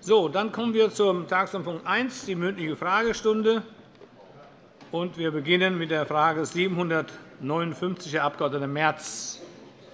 So, dann kommen wir zum Tagesordnungspunkt 1, die mündliche Fragestunde. Und wir beginnen mit der Frage 759, Herr Abg. Merz.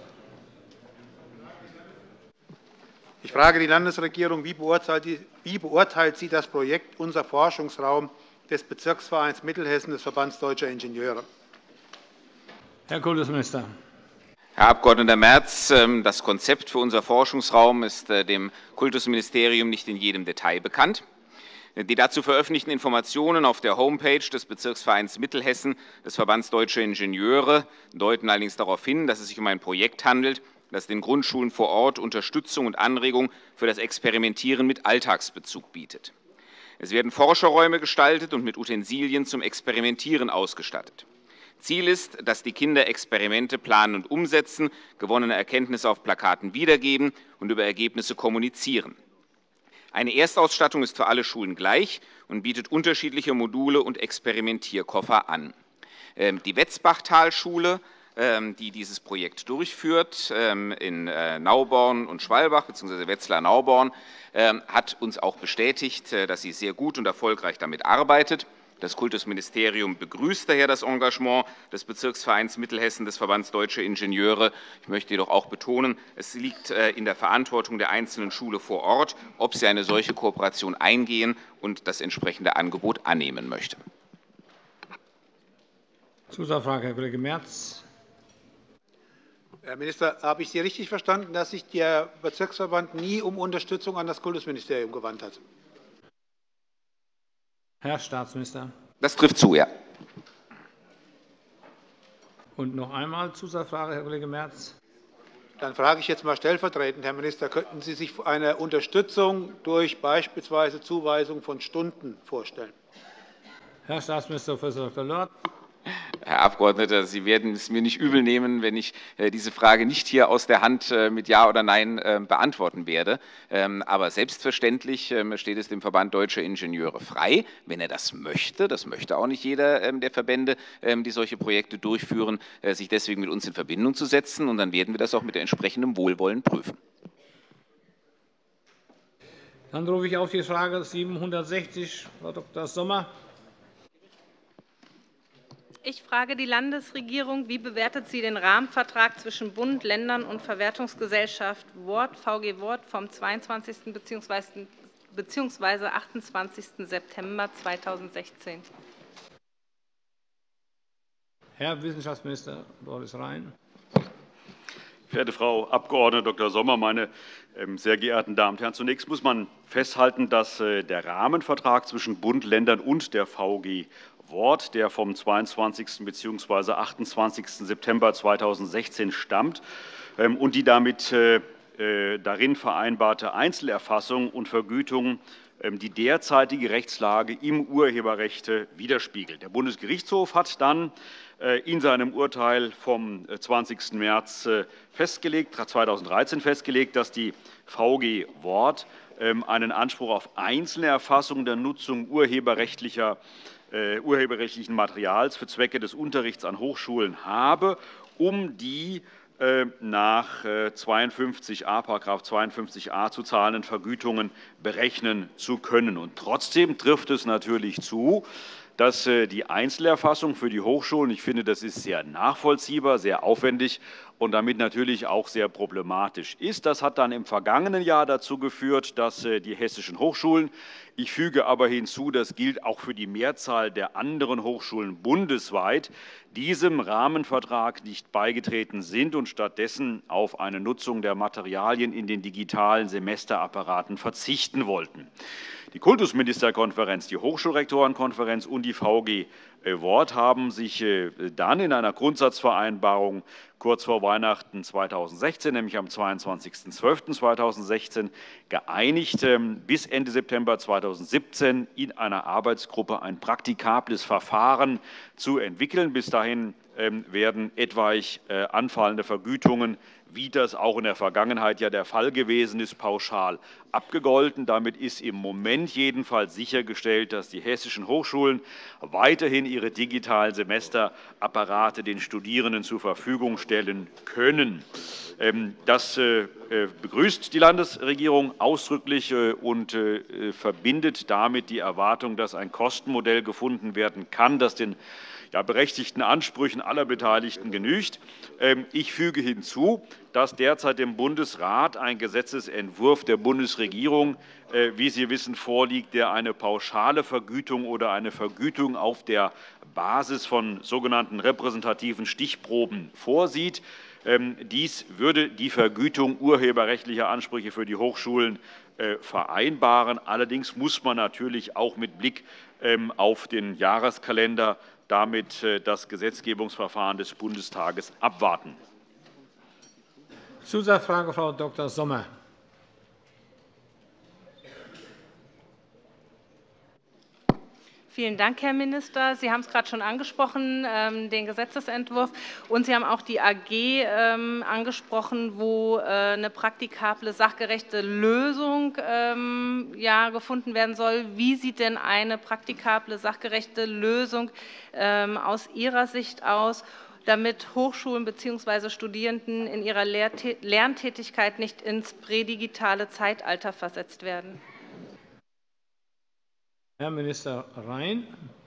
Ich frage die Landesregierung, wie beurteilt sie das Projekt Unser Forschungsraum des Bezirksvereins Mittelhessen des Verbands Deutscher Ingenieure? Herr Kultusminister. Herr Abg. Merz, das Konzept für unser Forschungsraum ist dem Kultusministerium nicht in jedem Detail bekannt. Die dazu veröffentlichten Informationen auf der Homepage des Bezirksvereins Mittelhessen des Verbands Deutscher Ingenieure deuten allerdings darauf hin, dass es sich um ein Projekt handelt, das den Grundschulen vor Ort Unterstützung und Anregung für das Experimentieren mit Alltagsbezug bietet. Es werden Forscherräume gestaltet und mit Utensilien zum Experimentieren ausgestattet. Ziel ist, dass die Kinder Experimente planen und umsetzen, gewonnene Erkenntnisse auf Plakaten wiedergeben und über Ergebnisse kommunizieren. Eine Erstausstattung ist für alle Schulen gleich und bietet unterschiedliche Module und Experimentierkoffer an. Die Wetzbachtalschule, die dieses Projekt durchführt, in Nauborn und Schwalbach bzw. Wetzlar-Nauborn, hat uns auch bestätigt, dass sie sehr gut und erfolgreich damit arbeitet. Das Kultusministerium begrüßt daher das Engagement des Bezirksvereins Mittelhessen des Verbands Deutscher Ingenieure. Ich möchte jedoch auch betonen, es liegt in der Verantwortung der einzelnen Schule vor Ort, ob sie eine solche Kooperation eingehen und das entsprechende Angebot annehmen möchte. Zusatzfrage, Herr Kollege Merz. Herr Minister, habe ich Sie richtig verstanden, dass sich der Bezirksverband nie um Unterstützung an das Kultusministerium gewandt hat? Herr Staatsminister. Das trifft zu, ja. Und noch einmal Zusatzfrage, Herr Kollege Merz. Dann frage ich jetzt einmal stellvertretend, Herr Minister, könnten Sie sich eine Unterstützung durch beispielsweise Zuweisung von Stunden vorstellen? Herr Staatsminister Prof. Dr. Lorz. Herr Abgeordneter, Sie werden es mir nicht übel nehmen, wenn ich diese Frage nicht hier aus der Hand mit Ja oder Nein beantworten werde. Aber selbstverständlich steht es dem Verband Deutscher Ingenieure frei, wenn er das möchte auch nicht jeder der Verbände, die solche Projekte durchführen, sich deswegen mit uns in Verbindung zu setzen. Und dann werden wir das auch mit entsprechendem Wohlwollen prüfen. Dann rufe ich auf die Frage 760, Frau Dr. Sommer. Ich frage die Landesregierung, wie bewertet sie den Rahmenvertrag zwischen Bund, Ländern und Verwertungsgesellschaft VG Wort vom 22. bzw. 28. September 2016? Herr Wissenschaftsminister Boris Rhein. Verehrte Frau Abg. Dr. Sommer, meine sehr geehrten Damen und Herren! Zunächst muss man festhalten, dass der Rahmenvertrag zwischen Bund, Ländern und der VG Wort, der vom 22. bzw. 28. September 2016 stammt, und die damit darin vereinbarte Einzelerfassung und Vergütung die derzeitige Rechtslage im Urheberrecht widerspiegelt. Der Bundesgerichtshof hat dann in seinem Urteil vom 20. März 2013 festgelegt, dass die VG Wort einen Anspruch auf einzelne Erfassung der Nutzung urheberrechtlichen Materials für Zwecke des Unterrichts an Hochschulen habe, um die nach § 52a zu zahlenden Vergütungen berechnen zu können. Und trotzdem trifft es natürlich zu, dass die Einzelerfassung für die Hochschulen, ich finde, das ist sehr nachvollziehbar, sehr aufwendig und damit natürlich auch sehr problematisch ist. Das hat dann im vergangenen Jahr dazu geführt, dass die hessischen Hochschulen, ich füge aber hinzu, das gilt auch für die Mehrzahl der anderen Hochschulen bundesweit, diesem Rahmenvertrag nicht beigetreten sind und stattdessen auf eine Nutzung der Materialien in den digitalen Semesterapparaten verzichten wollten. Die Kultusministerkonferenz, die Hochschulrektorenkonferenz und die VG Wort haben sich dann in einer Grundsatzvereinbarung kurz vor Weihnachten 2016, nämlich am 22.12.2016, geeinigt, bis Ende September 2017 in einer Arbeitsgruppe ein praktikables Verfahren zu entwickeln. Bis dahin werden etwaig anfallende Vergütungen, wie das auch in der Vergangenheit ja der Fall gewesen ist, pauschal abgegolten. Damit ist im Moment jedenfalls sichergestellt, dass die hessischen Hochschulen weiterhin ihre digitalen Semesterapparate den Studierenden zur Verfügung stellen können. Das begrüßt die Landesregierung ausdrücklich und verbindet damit die Erwartung, dass ein Kostenmodell gefunden werden kann, das den berechtigten Ansprüchen aller Beteiligten genügt. Ich füge hinzu, dass derzeit dem Bundesrat ein Gesetzesentwurf der Bundesregierung, wie Sie wissen, vorliegt, der eine pauschale Vergütung oder eine Vergütung auf der Basis von sogenannten repräsentativen Stichproben vorsieht. Dies würde die Vergütung urheberrechtlicher Ansprüche für die Hochschulen vereinbaren. Allerdings muss man natürlich auch mit Blick auf den Jahreskalender damit das Gesetzgebungsverfahren des Bundestages abwarten. Zusatzfrage, Frau Dr. Sommer. Vielen Dank, Herr Minister. Sie haben es gerade schon angesprochen, den Gesetzentwurf, und Sie haben auch die AG angesprochen, wo eine praktikable, sachgerechte Lösung gefunden werden soll. Wie sieht denn eine praktikable, sachgerechte Lösung aus Ihrer Sicht aus, damit Hochschulen bzw. Studierenden in ihrer Lerntätigkeit nicht ins prädigitale Zeitalter versetzt werden? Herr Minister Rhein.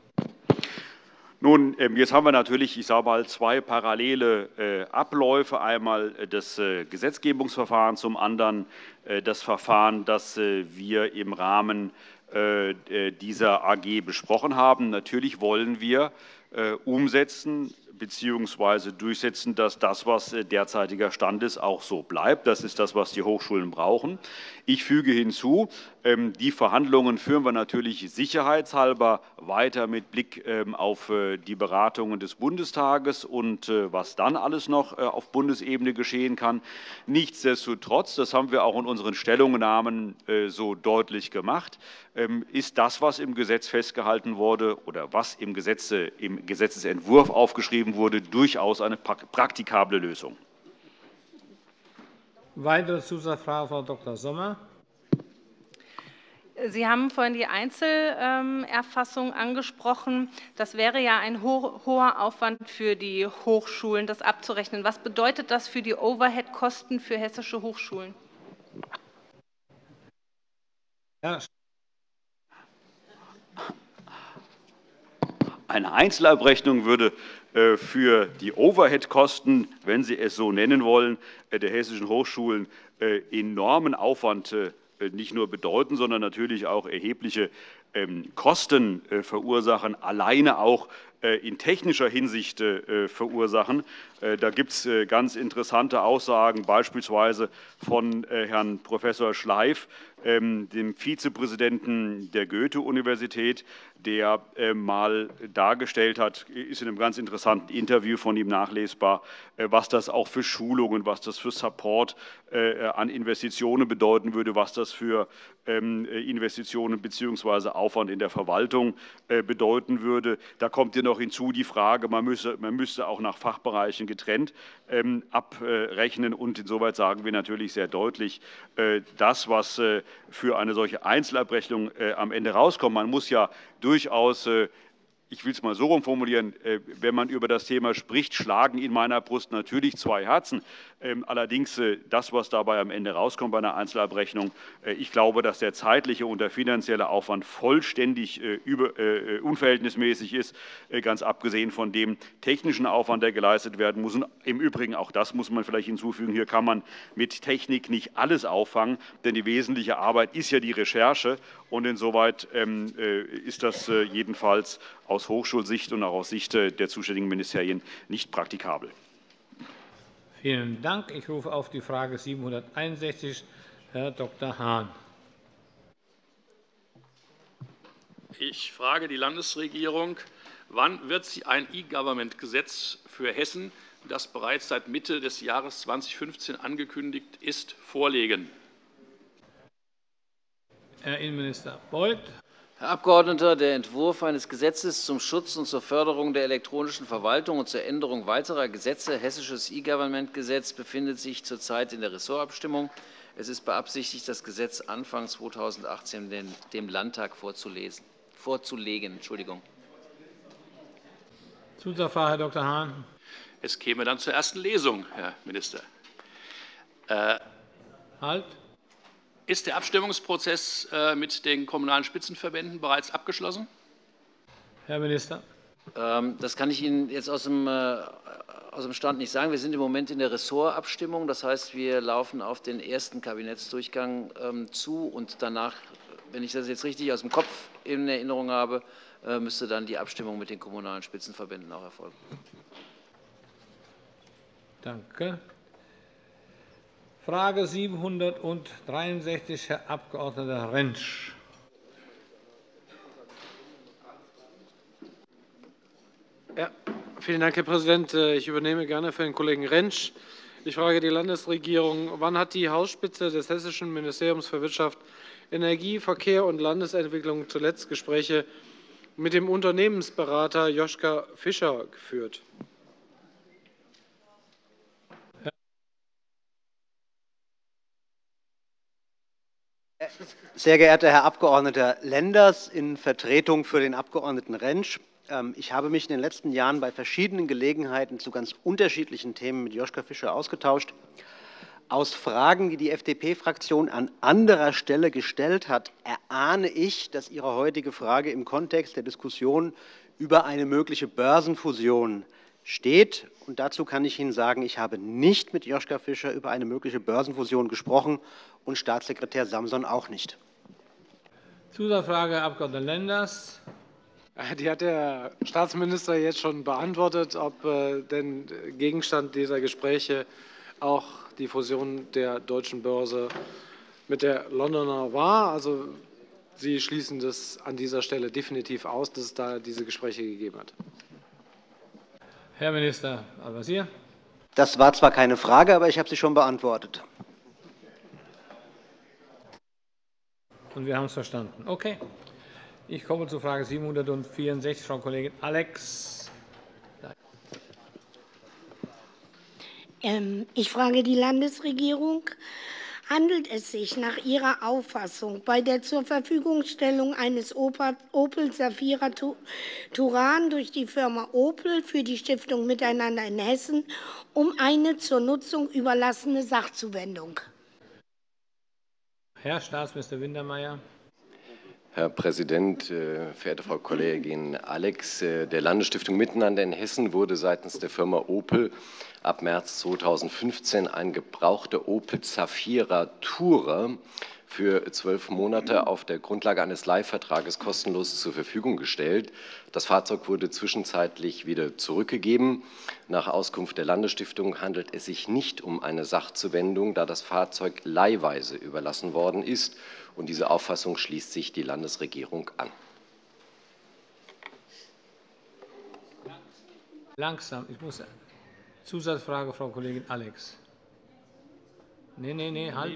Nun, jetzt haben wir natürlich, ich sage mal, zwei parallele Abläufe. Einmal das Gesetzgebungsverfahren, zum anderen das Verfahren, das wir im Rahmen dieser AG besprochen haben. Natürlich wollen wir umsetzen bzw. durchsetzen, dass das, was derzeitiger Stand ist, auch so bleibt. Das ist das, was die Hochschulen brauchen. Ich füge hinzu, die Verhandlungen führen wir natürlich sicherheitshalber weiter mit Blick auf die Beratungen des Bundestages und was dann alles noch auf Bundesebene geschehen kann. Nichtsdestotrotz, das haben wir auch in unseren Stellungnahmen so deutlich gemacht, ist das, was im Gesetz festgehalten wurde oder was im Gesetzesentwurf aufgeschrieben wurde, durchaus eine praktikable Lösung. Weitere Zusatzfrage, Frau Dr. Sommer. Sie haben vorhin die Einzelerfassung angesprochen. Das wäre ja ein hoher Aufwand für die Hochschulen, das abzurechnen. Was bedeutet das für die Overhead-Kosten für hessische Hochschulen? Ja. Eine Einzelabrechnung würde für die Overhead-Kosten, wenn Sie es so nennen wollen, der hessischen Hochschulen enormen Aufwand nicht nur bedeuten, sondern natürlich auch erhebliche Kosten verursachen, alleine auch in technischer Hinsicht verursachen. Da gibt es ganz interessante Aussagen, beispielsweise von Herrn Prof. Schleif, dem Vizepräsidenten der Goethe-Universität, der mal dargestellt hat, ist in einem ganz interessanten Interview von ihm nachlesbar, was das auch für Schulungen, was das für Support an Investitionen bedeuten würde, was das für Investitionen bzw. Aufwand in der Verwaltung bedeuten würde. Da kommt ja noch hinzu die Frage, man müsste auch nach Fachbereichen getrennt abrechnen. Und insoweit sagen wir natürlich sehr deutlich, das, was für eine solche Einzelabrechnung am Ende rauskommt, man muss ja durchaus, ich will es mal so rum formulieren, wenn man über das Thema spricht, schlagen in meiner Brust natürlich zwei Herzen. Allerdings das, was dabei am Ende rauskommt bei einer Einzelabrechnung, ich glaube, dass der zeitliche und der finanzielle Aufwand vollständig unverhältnismäßig ist, ganz abgesehen von dem technischen Aufwand, der geleistet werden muss. Und im Übrigen, auch das muss man vielleicht hinzufügen, hier kann man mit Technik nicht alles auffangen, denn die wesentliche Arbeit ist ja die Recherche. Und insoweit ist das jedenfalls aus Hochschulsicht und auch aus Sicht der zuständigen Ministerien nicht praktikabel. Vielen Dank. Ich rufe auf die Frage 761 Herr Dr. Hahn. Ich frage die Landesregierung, wann wird sie ein E-Government-Gesetz für Hessen, das bereits seit Mitte des Jahres 2015 angekündigt ist, vorlegen? Herr Innenminister Beuth. Herr Abgeordneter, der Entwurf eines Gesetzes zum Schutz und zur Förderung der elektronischen Verwaltung und zur Änderung weiterer Gesetze, Hessisches E-Government-Gesetz, befindet sich zurzeit in der Ressortabstimmung. Es ist beabsichtigt, das Gesetz Anfang 2018 dem Landtag vorzulegen. Entschuldigung. Zusatzfrage, Herr Dr. Hahn. Es käme dann zur ersten Lesung, Herr Minister. Halt. Ist der Abstimmungsprozess mit den Kommunalen Spitzenverbänden bereits abgeschlossen? Herr Minister. Das kann ich Ihnen jetzt aus dem Stand nicht sagen. Wir sind im Moment in der Ressortabstimmung. Das heißt, wir laufen auf den ersten Kabinettsdurchgang zu. Und danach, wenn ich das jetzt richtig aus dem Kopf in Erinnerung habe, müsste dann die Abstimmung mit den Kommunalen Spitzenverbänden auch erfolgen. Danke. Frage 763, Herr Abg. Rentsch. Ja, vielen Dank, Herr Präsident. Ich übernehme gerne für den Kollegen Rentsch. Ich frage die Landesregierung, wann hat die Hausspitze des Hessischen Ministeriums für Wirtschaft, Energie, Verkehr und Landesentwicklung zuletzt Gespräche mit dem Unternehmensberater Joschka Fischer geführt? Sehr geehrter Herr Abg. Lenders, in Vertretung für den Abg. Rentsch. Ich habe mich in den letzten Jahren bei verschiedenen Gelegenheiten zu ganz unterschiedlichen Themen mit Joschka Fischer ausgetauscht. Aus Fragen, die die FDP-Fraktion an anderer Stelle gestellt hat, erahne ich, dass Ihre heutige Frage im Kontext der Diskussion über eine mögliche Börsenfusion steht. Und dazu kann ich Ihnen sagen, ich habe nicht mit Joschka Fischer über eine mögliche Börsenfusion gesprochen und Staatssekretär Samson auch nicht. Zusatzfrage, Herr Abg. Lenders. Die hat der Staatsminister jetzt schon beantwortet, ob denn Gegenstand dieser Gespräche auch die Fusion der Deutschen Börse mit der Londoner war. Also Sie schließen das an dieser Stelle definitiv aus, dass es da diese Gespräche gegeben hat. Herr Minister Al-Wazir. Das war zwar keine Frage, aber ich habe sie schon beantwortet. Und wir haben es verstanden. Okay. Ich komme zu Frage 764, Frau Kollegin Alex. Ich frage die Landesregierung. Handelt es sich nach Ihrer Auffassung bei der Zurverfügungstellung eines Opel Zafira Touran durch die Firma Opel für die Stiftung Miteinander in Hessen um eine zur Nutzung überlassene Sachzuwendung? Herr Staatsminister Wintermeyer. Herr Präsident, verehrte Frau Kollegin Alex! Der Landesstiftung Miteinander in Hessen wurde seitens der Firma Opel ab März 2015 ein gebrauchter Opel Zafira Tourer für 12 Monate auf der Grundlage eines Leihvertrages kostenlos zur Verfügung gestellt. Das Fahrzeug wurde zwischenzeitlich wieder zurückgegeben. Nach Auskunft der Landesstiftung handelt es sich nicht um eine Sachzuwendung, da das Fahrzeug leihweise überlassen worden ist. Und diese Auffassung schließt sich die Landesregierung an. Langsam, ich muss. Zusatzfrage, Frau Kollegin Alex. Nee, halt.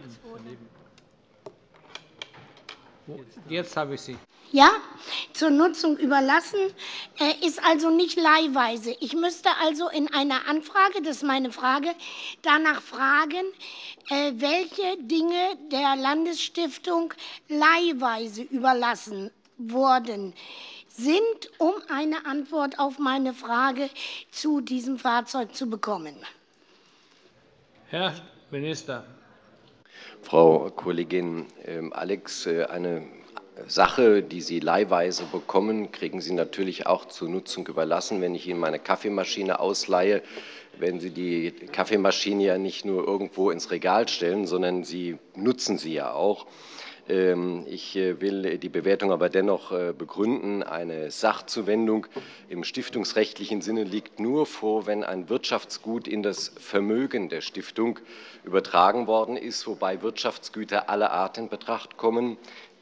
Jetzt habe ich Sie. Ja, zur Nutzung überlassen ist also nicht leihweise. Ich müsste also in einer Anfrage, das ist meine Frage, danach fragen, welche Dinge der Landesstiftung leihweise überlassen worden sind, um eine Antwort auf meine Frage zu diesem Fahrzeug zu bekommen. Herr Minister. Frau Kollegin Alex, eine Sache, die Sie leihweise bekommen, kriegen Sie natürlich auch zur Nutzung überlassen. Wenn ich Ihnen meine Kaffeemaschine ausleihe, werden Sie die Kaffeemaschine ja nicht nur irgendwo ins Regal stellen, sondern Sie nutzen sie ja auch. Ich will die Bewertung aber dennoch begründen. Eine Sachzuwendung im stiftungsrechtlichen Sinne liegt nur vor, wenn ein Wirtschaftsgut in das Vermögen der Stiftung übertragen worden ist, wobei Wirtschaftsgüter aller Art in Betracht kommen.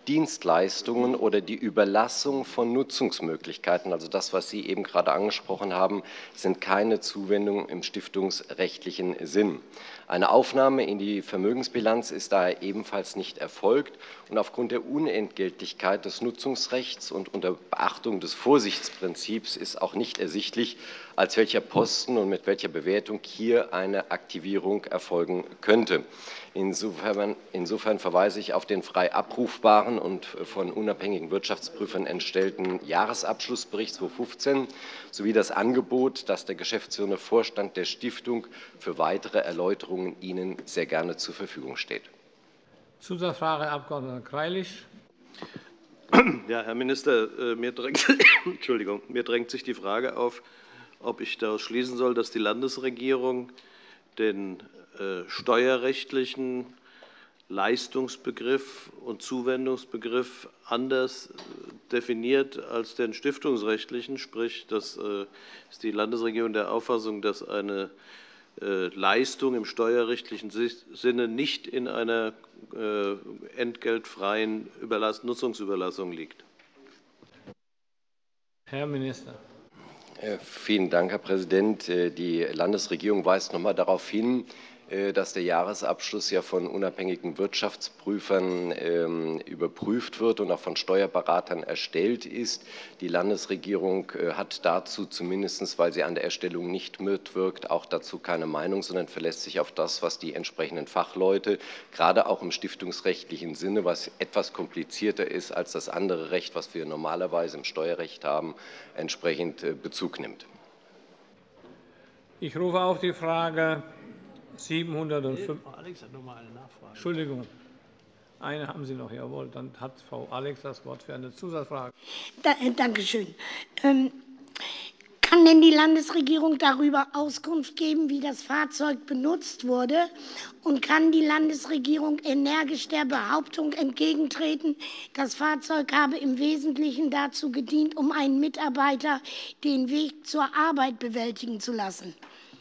Dienstleistungen oder die Überlassung von Nutzungsmöglichkeiten, also das, was Sie eben gerade angesprochen haben, sind keine Zuwendungen im stiftungsrechtlichen Sinn. Eine Aufnahme in die Vermögensbilanz ist daher ebenfalls nicht erfolgt und aufgrund der Unentgeltlichkeit des Nutzungsrechts und unter Beachtung des Vorsichtsprinzips ist auch nicht ersichtlich, als welcher Posten und mit welcher Bewertung hier eine Aktivierung erfolgen könnte. Insofern verweise ich auf den frei abrufbaren und von unabhängigen Wirtschaftsprüfern entstellten Jahresabschlussbericht 2015 sowie das Angebot, das der geschäftsführende Vorstand der Stiftung für weitere Erläuterungen Ihnen sehr gerne zur Verfügung steht. Zusatzfrage, Herr Abg. Greilich. Ja, Herr Minister, mir drängt sich die Frage auf, ob ich daraus schließen soll, dass die Landesregierung den steuerrechtlichen Leistungsbegriff und Zuwendungsbegriff anders definiert als den stiftungsrechtlichen. Sprich, ist die Landesregierung der Auffassung, dass eine Leistung im steuerrechtlichen Sinne nicht in einer entgeltfreien Nutzungsüberlassung liegt. Herr Minister. Vielen Dank, Herr Präsident. Die Landesregierung weist noch einmal darauf hin, dass der Jahresabschluss ja von unabhängigen Wirtschaftsprüfern überprüft wird und auch von Steuerberatern erstellt ist. Die Landesregierung hat dazu zumindest, weil sie an der Erstellung nicht mitwirkt, auch dazu keine Meinung, sondern verlässt sich auf das, was die entsprechenden Fachleute, gerade auch im stiftungsrechtlichen Sinne, was etwas komplizierter ist als das andere Recht, was wir normalerweise im Steuerrecht haben, entsprechend Bezug nimmt. Ich rufe auf die Frage 705. Alex hat noch mal eine Nachfrage. Entschuldigung. Eine haben Sie noch, jawohl. Dann hat Frau Alex das Wort für eine Zusatzfrage. Danke schön. Kann denn die Landesregierung darüber Auskunft geben, wie das Fahrzeug benutzt wurde? Und kann die Landesregierung energisch der Behauptung entgegentreten, das Fahrzeug habe im Wesentlichen dazu gedient, um einen Mitarbeiter den Weg zur Arbeit bewältigen zu lassen?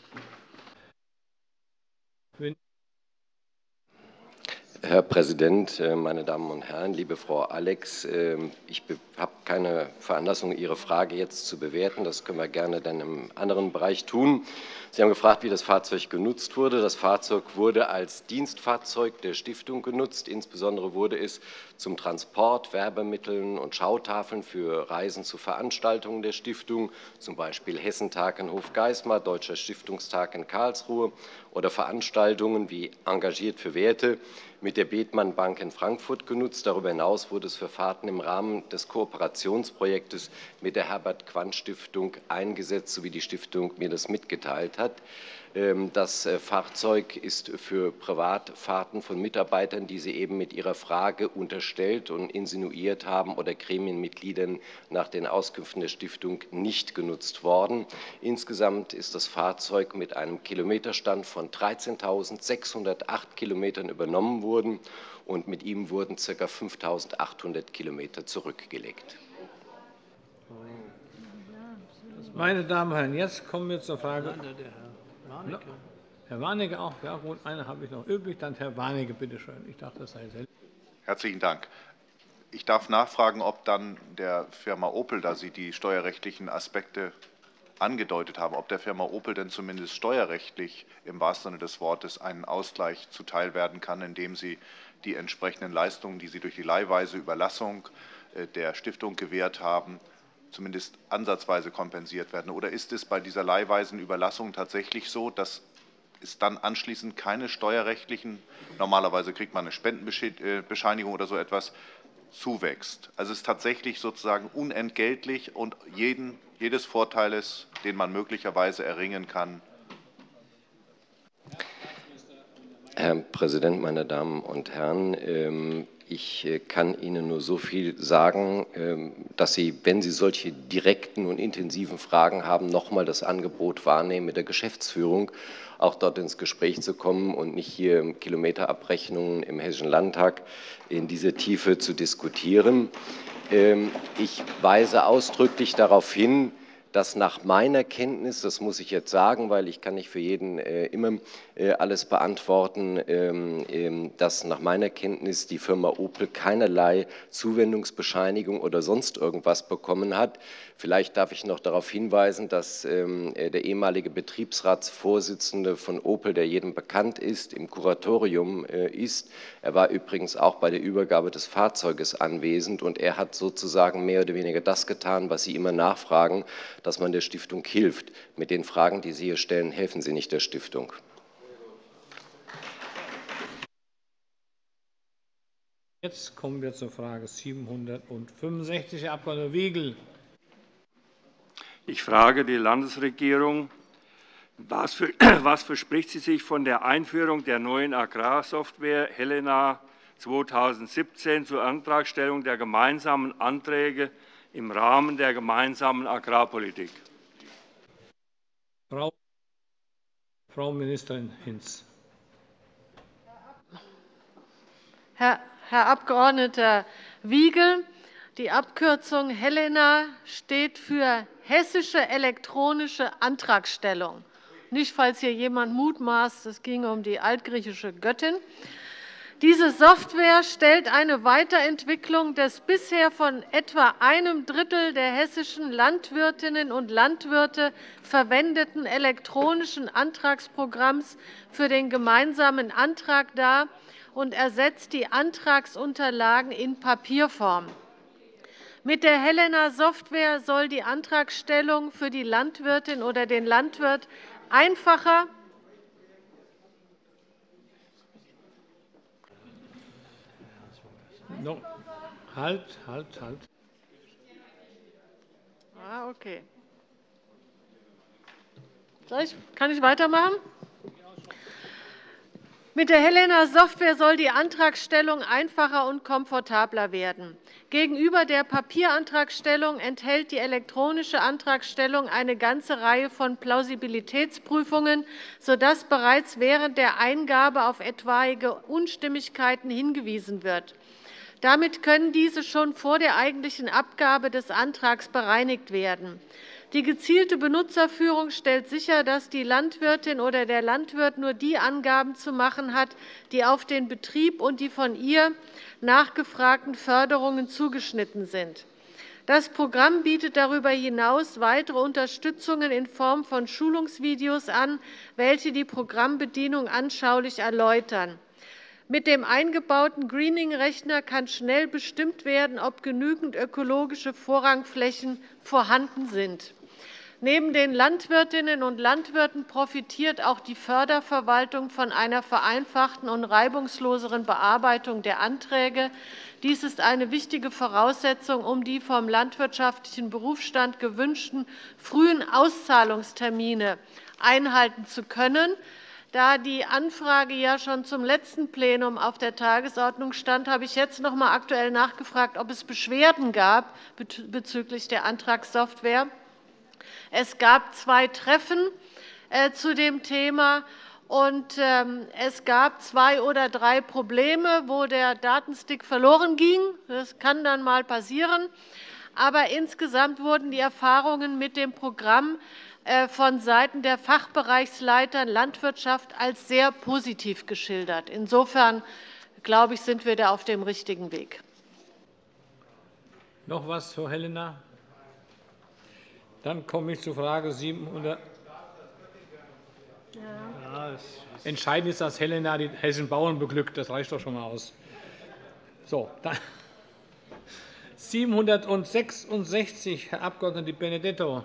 Herr Präsident, meine Damen und Herren, liebe Frau Alex, ich habe keine Veranlassung, Ihre Frage jetzt zu bewerten. Das können wir gerne dann im anderen Bereich tun. Sie haben gefragt, wie das Fahrzeug genutzt wurde. Das Fahrzeug wurde als Dienstfahrzeug der Stiftung genutzt. Insbesondere wurde es zum Transport, Werbemitteln und Schautafeln für Reisen zu Veranstaltungen der Stiftung, zum Beispiel Hessentag in Hofgeismar, Deutscher Stiftungstag in Karlsruhe oder Veranstaltungen wie Engagiert für Werte mit der Bethmann Bank in Frankfurt genutzt. Darüber hinaus wurde es für Fahrten im Rahmen des Kooperationsprojektes mit der Herbert-Quandt-Stiftung eingesetzt, so wie die Stiftung mir das mitgeteilt hat. Das Fahrzeug ist für Privatfahrten von Mitarbeitern, die Sie eben mit Ihrer Frage unterstellt und insinuiert haben, oder Gremienmitgliedern nach den Auskünften der Stiftung nicht genutzt worden. Insgesamt ist das Fahrzeug mit einem Kilometerstand von 13.608 Kilometern übernommen worden und mit ihm wurden ca. 5.800 Kilometer zurückgelegt. Meine Damen und Herren, jetzt kommen wir zur Frage. Herr Warnecke auch? Ja, gut, eine habe ich noch übrig. Dann Herr Warnecke, bitte schön. Ich dachte, das sei selbst. Herzlichen Dank. Ich darf nachfragen, ob dann der Firma Opel, da Sie die steuerrechtlichen Aspekte angedeutet haben, ob der Firma Opel denn zumindest steuerrechtlich im wahrsten Sinne des Wortes einen Ausgleich zuteil werden kann, indem sie die entsprechenden Leistungen, die sie durch die leihweise Überlassung der Stiftung gewährt haben, zumindest ansatzweise kompensiert werden? Oder ist es bei dieser leihweisen Überlassung tatsächlich so, dass es dann anschließend keine steuerrechtlichen, normalerweise kriegt man eine Spendenbescheinigung oder so etwas, zuwächst? Also es ist tatsächlich sozusagen unentgeltlich und jedes Vorteiles, den man möglicherweise erringen kann. Herr Präsident, meine Damen und Herren! Ich kann Ihnen nur so viel sagen, dass Sie, wenn Sie solche direkten und intensiven Fragen haben, noch einmal das Angebot wahrnehmen, mit der Geschäftsführung auch dort ins Gespräch zu kommen und nicht hier Kilometerabrechnungen im Hessischen Landtag in dieser Tiefe zu diskutieren. Ich weise ausdrücklich darauf hin, dass nach meiner Kenntnis, das muss ich jetzt sagen, weil ich kann nicht für jeden immer alles beantworten, dass nach meiner Kenntnis die Firma Opel keinerlei Zuwendungsbescheinigung oder sonst irgendwas bekommen hat. Vielleicht darf ich noch darauf hinweisen, dass der ehemalige Betriebsratsvorsitzende von Opel, der jedem bekannt ist, im Kuratorium ist. Er war übrigens auch bei der Übergabe des Fahrzeuges anwesend, und er hat sozusagen mehr oder weniger das getan, was Sie immer nachfragen, dass man der Stiftung hilft. Mit den Fragen, die Sie hier stellen, helfen Sie nicht der Stiftung. Jetzt kommen wir zur Frage 765, Herr Abg. Wiegel. Ich frage die Landesregierung, was verspricht sie sich von der Einführung der neuen Agrarsoftware Helena 2017 zur Antragstellung der gemeinsamen Anträge im Rahmen der gemeinsamen Agrarpolitik? Frau Ministerin Hinz. Herr Abg. Wiegel, die Abkürzung Helena steht für Hessische elektronische Antragstellung. Nicht, falls hier jemand mutmaßt, es ginge um die altgriechische Göttin. Diese Software stellt eine Weiterentwicklung des bisher von etwa einem Drittel der hessischen Landwirtinnen und Landwirte verwendeten elektronischen Antragsprogramms für den gemeinsamen Antrag dar und ersetzt die Antragsunterlagen in Papierform. Mit der Helena-Software soll die Antragstellung für die Landwirtin oder den Landwirt einfacher, Halt. Okay. Kann ich weitermachen? Mit der Helena-Software soll die Antragstellung einfacher und komfortabler werden. Gegenüber der Papierantragstellung enthält die elektronische Antragstellung eine ganze Reihe von Plausibilitätsprüfungen, sodass bereits während der Eingabe auf etwaige Unstimmigkeiten hingewiesen wird. Damit können diese schon vor der eigentlichen Abgabe des Antrags bereinigt werden. Die gezielte Benutzerführung stellt sicher, dass die Landwirtin oder der Landwirt nur die Angaben zu machen hat, die auf den Betrieb und die von ihr nachgefragten Förderungen zugeschnitten sind. Das Programm bietet darüber hinaus weitere Unterstützungen in Form von Schulungsvideos an, welche die Programmbedienung anschaulich erläutern. Mit dem eingebauten Greening-Rechner kann schnell bestimmt werden, ob genügend ökologische Vorrangflächen vorhanden sind. Neben den Landwirtinnen und Landwirten profitiert auch die Förderverwaltung von einer vereinfachten und reibungsloseren Bearbeitung der Anträge. Dies ist eine wichtige Voraussetzung, um die vom landwirtschaftlichen Berufsstand gewünschten frühen Auszahlungstermine einhalten zu können. Da die Anfrage ja schon zum letzten Plenum auf der Tagesordnung stand, habe ich jetzt noch einmal aktuell nachgefragt, ob es Beschwerden gab bezüglich der Antragssoftware. Es gab 2 Treffen zu dem Thema, und es gab 2 oder 3 Probleme, wo der Datenstick verloren ging. Das kann dann einmal passieren. Aber insgesamt wurden die Erfahrungen mit dem Programm von Seiten der Fachbereichsleiter Landwirtschaft als sehr positiv geschildert. Insofern, glaube ich, sind wir da auf dem richtigen Weg. Noch etwas, Frau Helena? Dann komme ich zur Frage 700. Ja, entscheidend ist, dass Helena die hessischen Bauern beglückt. Das reicht doch schon einmal aus. So, dann 766, Herr Abg. Di Benedetto.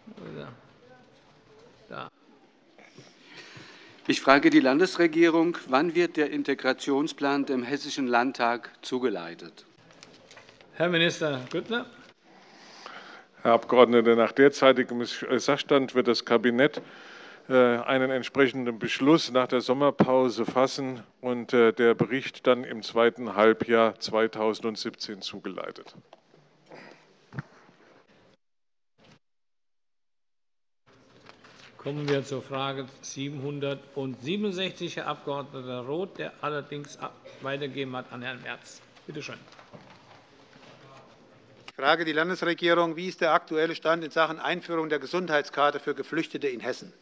Ich frage die Landesregierung, wann wird der Integrationsplan dem Hessischen Landtag zugeleitet? Herr Minister Grüttner. Herr Abgeordneter, nach derzeitigem Sachstand wird das Kabinett einen entsprechenden Beschluss nach der Sommerpause fassen und der Bericht dann im zweiten Halbjahr 2017 zugeleitet. Kommen wir zur Frage 767, Herr Abg. Roth, der allerdings weitergegeben hat an Herrn Merz. Bitte schön. Ich Ich frage die Landesregierung, wie ist der aktuelle Stand in Sachen Einführung der Gesundheitskarte für Geflüchtete in Hessen?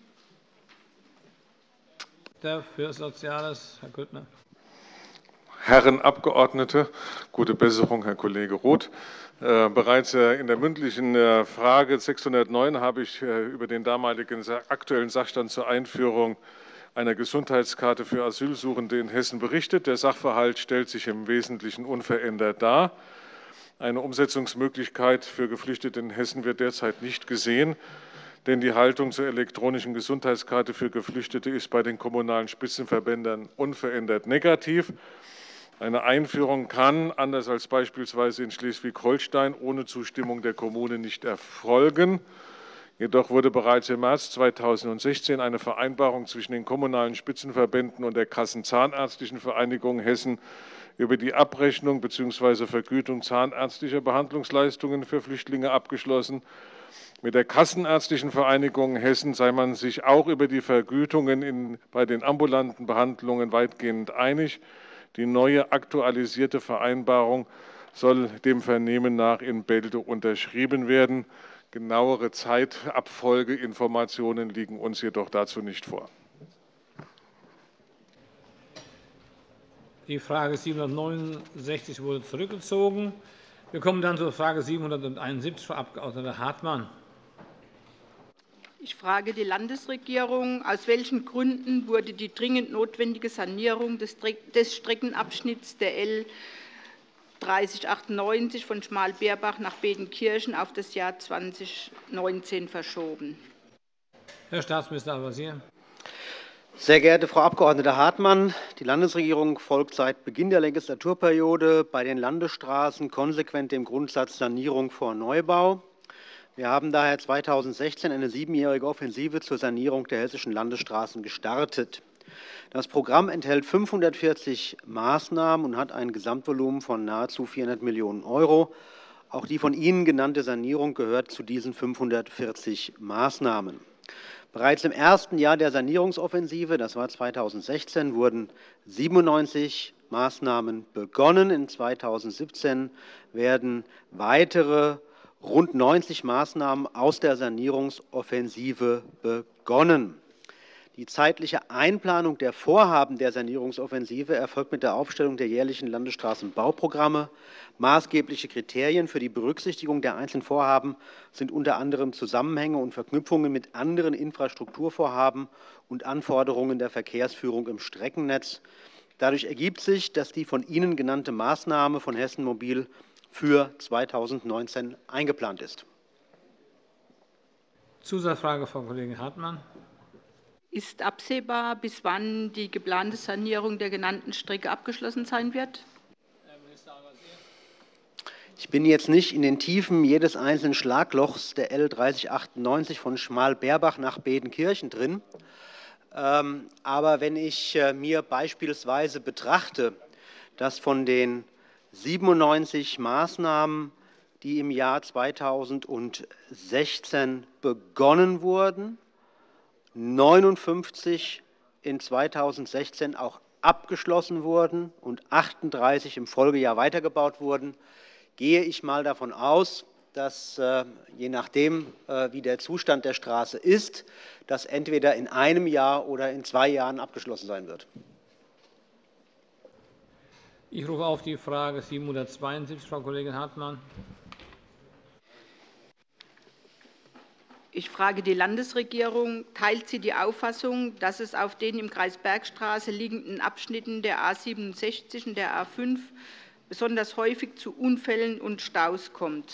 Für Soziales, Herr Grüttner. Herren Abgeordnete, gute Besserung, Herr Kollege Roth. Bereits in der mündlichen Frage 609 habe ich über den damaligen aktuellen Sachstand zur Einführung einer Gesundheitskarte für Asylsuchende in Hessen berichtet. Der Sachverhalt stellt sich im Wesentlichen unverändert dar. Eine Umsetzungsmöglichkeit für Geflüchtete in Hessen wird derzeit nicht gesehen, denn die Haltung zur elektronischen Gesundheitskarte für Geflüchtete ist bei den kommunalen Spitzenverbänden unverändert negativ. Eine Einführung kann, anders als beispielsweise in Schleswig-Holstein, ohne Zustimmung der Kommune nicht erfolgen. Jedoch wurde bereits im März 2016 eine Vereinbarung zwischen den kommunalen Spitzenverbänden und der Kassenzahnärztlichen Vereinigung Hessen über die Abrechnung bzw. Vergütung zahnärztlicher Behandlungsleistungen für Flüchtlinge abgeschlossen. Mit der Kassenärztlichen Vereinigung Hessen sei man sich auch über die Vergütungen bei den ambulanten Behandlungen weitgehend einig. Die neue aktualisierte Vereinbarung soll dem Vernehmen nach in Bälde unterschrieben werden. Genauere Zeitabfolgeinformationen liegen uns jedoch dazu nicht vor. Die Frage 769 wurde zurückgezogen. Wir kommen dann zur Frage 771, Frau Abg. Hartmann. Ich frage die Landesregierung, aus welchen Gründen wurde die dringend notwendige Sanierung des Streckenabschnitts der L 3098 von Schmalbeerbach nach Bedenkirchen auf das Jahr 2019 verschoben? Herr Staatsminister Al-Wazir. Sehr geehrte Frau Abg. Hartmann, die Landesregierung folgt seit Beginn der Legislaturperiode bei den Landesstraßen konsequent dem Grundsatz Sanierung vor Neubau. Wir haben daher 2016 eine 7-jährige Offensive zur Sanierung der hessischen Landesstraßen gestartet. Das Programm enthält 540 Maßnahmen und hat ein Gesamtvolumen von nahezu 400 Millionen €. Auch die von Ihnen genannte Sanierung gehört zu diesen 540 Maßnahmen. Bereits im ersten Jahr der Sanierungsoffensive, das war 2016, wurden 97 Maßnahmen begonnen. In 2017 werden weitere rund 90 Maßnahmen aus der Sanierungsoffensive begonnen. Die zeitliche Einplanung der Vorhaben der Sanierungsoffensive erfolgt mit der Aufstellung der jährlichen Landesstraßenbauprogramme. Maßgebliche Kriterien für die Berücksichtigung der einzelnen Vorhaben sind unter anderem Zusammenhänge und Verknüpfungen mit anderen Infrastrukturvorhaben und Anforderungen der Verkehrsführung im Streckennetz. Dadurch ergibt sich, dass die von Ihnen genannte Maßnahme von Hessen Mobil für 2019 eingeplant ist. Zusatzfrage, Frau Kollegin Hartmann. Ist absehbar, bis wann die geplante Sanierung der genannten Strecke abgeschlossen sein wird? Ich bin jetzt nicht in den Tiefen jedes einzelnen Schlaglochs der L 3098 von Schmalbeerbach nach Bedenkirchen drin. Aber wenn ich mir beispielsweise betrachte, dass von den 97 Maßnahmen, die im Jahr 2016 begonnen wurden, 59 in 2016 auch abgeschlossen wurden und 38 im Folgejahr weitergebaut wurden, gehe ich mal davon aus, dass je nachdem, wie der Zustand der Straße ist, das entweder in einem Jahr oder in 2 Jahren abgeschlossen sein wird. Ich rufe auf die Frage 772, Frau Kollegin Hartmann. Ich frage die Landesregierung, teilt sie die Auffassung, dass es auf den im Kreis Bergstraße liegenden Abschnitten der A 67 und der A 5 besonders häufig zu Unfällen und Staus kommt?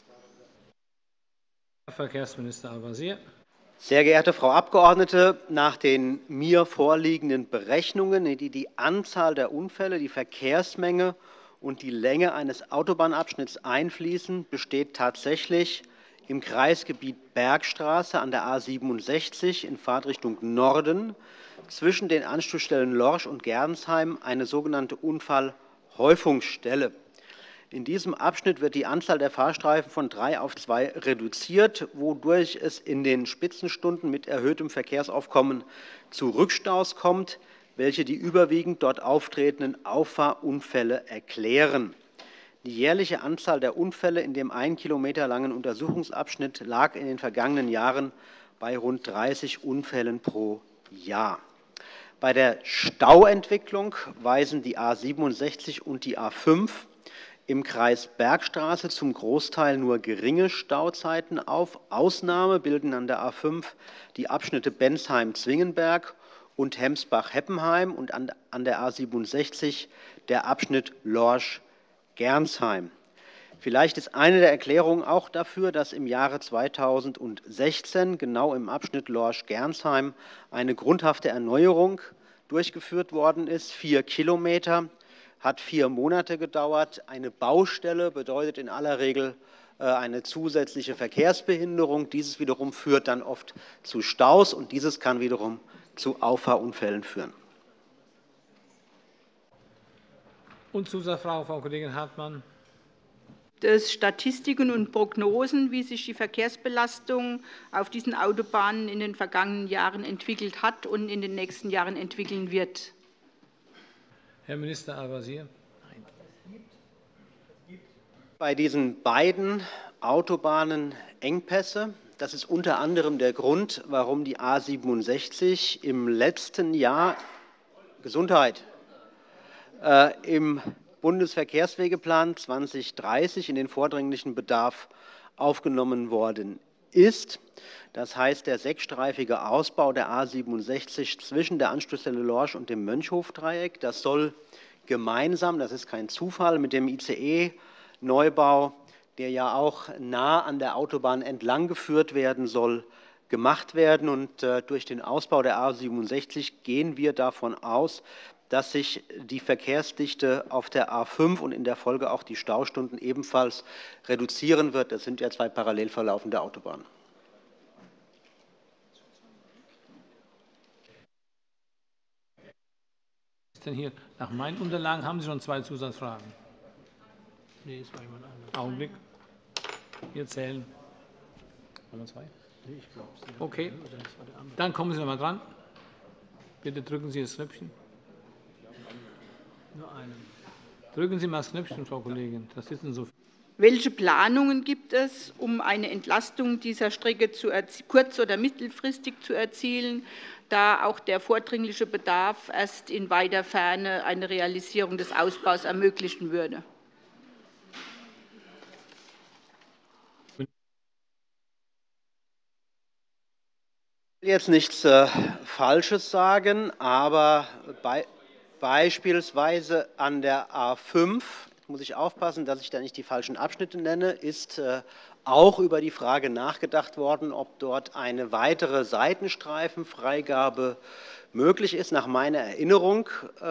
Herr Verkehrsminister Al-Wazir. Sehr geehrte Frau Abgeordnete, nach den mir vorliegenden Berechnungen, die die Anzahl der Unfälle, die Verkehrsmenge und die Länge eines Autobahnabschnitts einfließen, besteht tatsächlich im Kreisgebiet Bergstraße an der A 67 in Fahrtrichtung Norden zwischen den Anschlussstellen Lorsch und Gernsheim eine sogenannte Unfallhäufungsstelle. In diesem Abschnitt wird die Anzahl der Fahrstreifen von 3 auf 2 reduziert, wodurch es in den Spitzenstunden mit erhöhtem Verkehrsaufkommen zu Rückstaus kommt, welche die überwiegend dort auftretenden Auffahrunfälle erklären. Die jährliche Anzahl der Unfälle in dem 1 Kilometer langen Untersuchungsabschnitt lag in den vergangenen Jahren bei rund 30 Unfällen pro Jahr. Bei der Stauentwicklung weisen die A 67 und die A 5 im Kreis Bergstraße zum Großteil nur geringe Stauzeiten auf. Ausnahme bilden an der A 5 die Abschnitte Bensheim-Zwingenberg und Hemsbach-Heppenheim und an der A 67 der Abschnitt Lorsch-Gernsheim. Vielleicht ist eine der Erklärungen auch dafür, dass im Jahre 2016 genau im Abschnitt Lorsch-Gernsheim eine grundhafte Erneuerung durchgeführt worden ist. 4 Kilometer, hat 4 Monate gedauert. Eine Baustelle bedeutet in aller Regel eine zusätzliche Verkehrsbehinderung. Dieses wiederum führt dann oft zu Staus, und dieses kann wiederum zu Auffahrunfällen führen. Und Zusatzfrage, Frau Kollegin Hartmann. Das Statistiken und Prognosen, wie sich die Verkehrsbelastung auf diesen Autobahnen in den vergangenen Jahren entwickelt hat und in den nächsten Jahren entwickeln wird. Herr Minister Al-Wazir. Bei diesen beiden Autobahnen Engpässe. Das ist unter anderem der Grund, warum die A 67 im letzten Jahr im Bundesverkehrswegeplan 2030 in den vordringlichen Bedarf aufgenommen worden ist. Das heißt, der 6-streifige Ausbau der A 67 zwischen der Anschlussstelle Lorsch und dem Mönchhofdreieck, das soll gemeinsam, das ist kein Zufall, mit dem ICE-Neubau, der ja auch nah an der Autobahn entlang geführt werden soll, gemacht werden. Und durch den Ausbau der A 67 gehen wir davon aus, dass sich die Verkehrsdichte auf der A 5 und in der Folge auch die Staustunden ebenfalls reduzieren wird. Das sind ja 2 parallel verlaufende Autobahnen. Denn hier, nach meinen Unterlagen haben Sie schon 2 Zusatzfragen. Nee, es war jemand anderes. Augenblick. Wir zählen. Haben wir 2? Nee, ich glaube. Okay. Dann kommen Sie noch mal dran. Bitte drücken Sie das Knöpfchen. Nur einen. Drücken Sie mal das Knöpfchen, Frau Kollegin. Das sitzen so. Welche Planungen gibt es, um eine Entlastung dieser Strecke kurz- oder mittelfristig zu erzielen, da auch der vordringliche Bedarf erst in weiter Ferne eine Realisierung des Ausbaus ermöglichen würde? Ich will jetzt nichts Falsches sagen, aber beispielsweise an der A 5, muss ich aufpassen, dass ich da nicht die falschen Abschnitte nenne, ist auch über die Frage nachgedacht worden, ob dort eine weitere Seitenstreifenfreigabe möglich ist. Nach meiner Erinnerung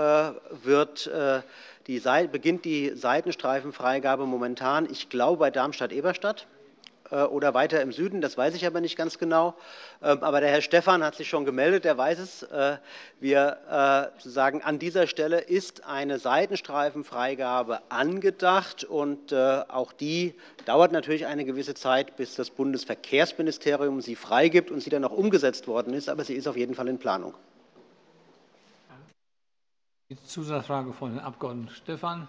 beginnt die Seitenstreifenfreigabe momentan, ich glaube, bei Darmstadt-Eberstadt oder weiter im Süden, das weiß ich aber nicht ganz genau. Aber der Herr Stephan hat sich schon gemeldet, der weiß es. Sozusagen an dieser Stelle ist eine Seitenstreifenfreigabe angedacht, und auch die dauert natürlich eine gewisse Zeit, bis das Bundesverkehrsministerium sie freigibt und sie dann auch umgesetzt worden ist, aber sie ist auf jeden Fall in Planung. Die Zusatzfrage von Herrn Abg. Stephan.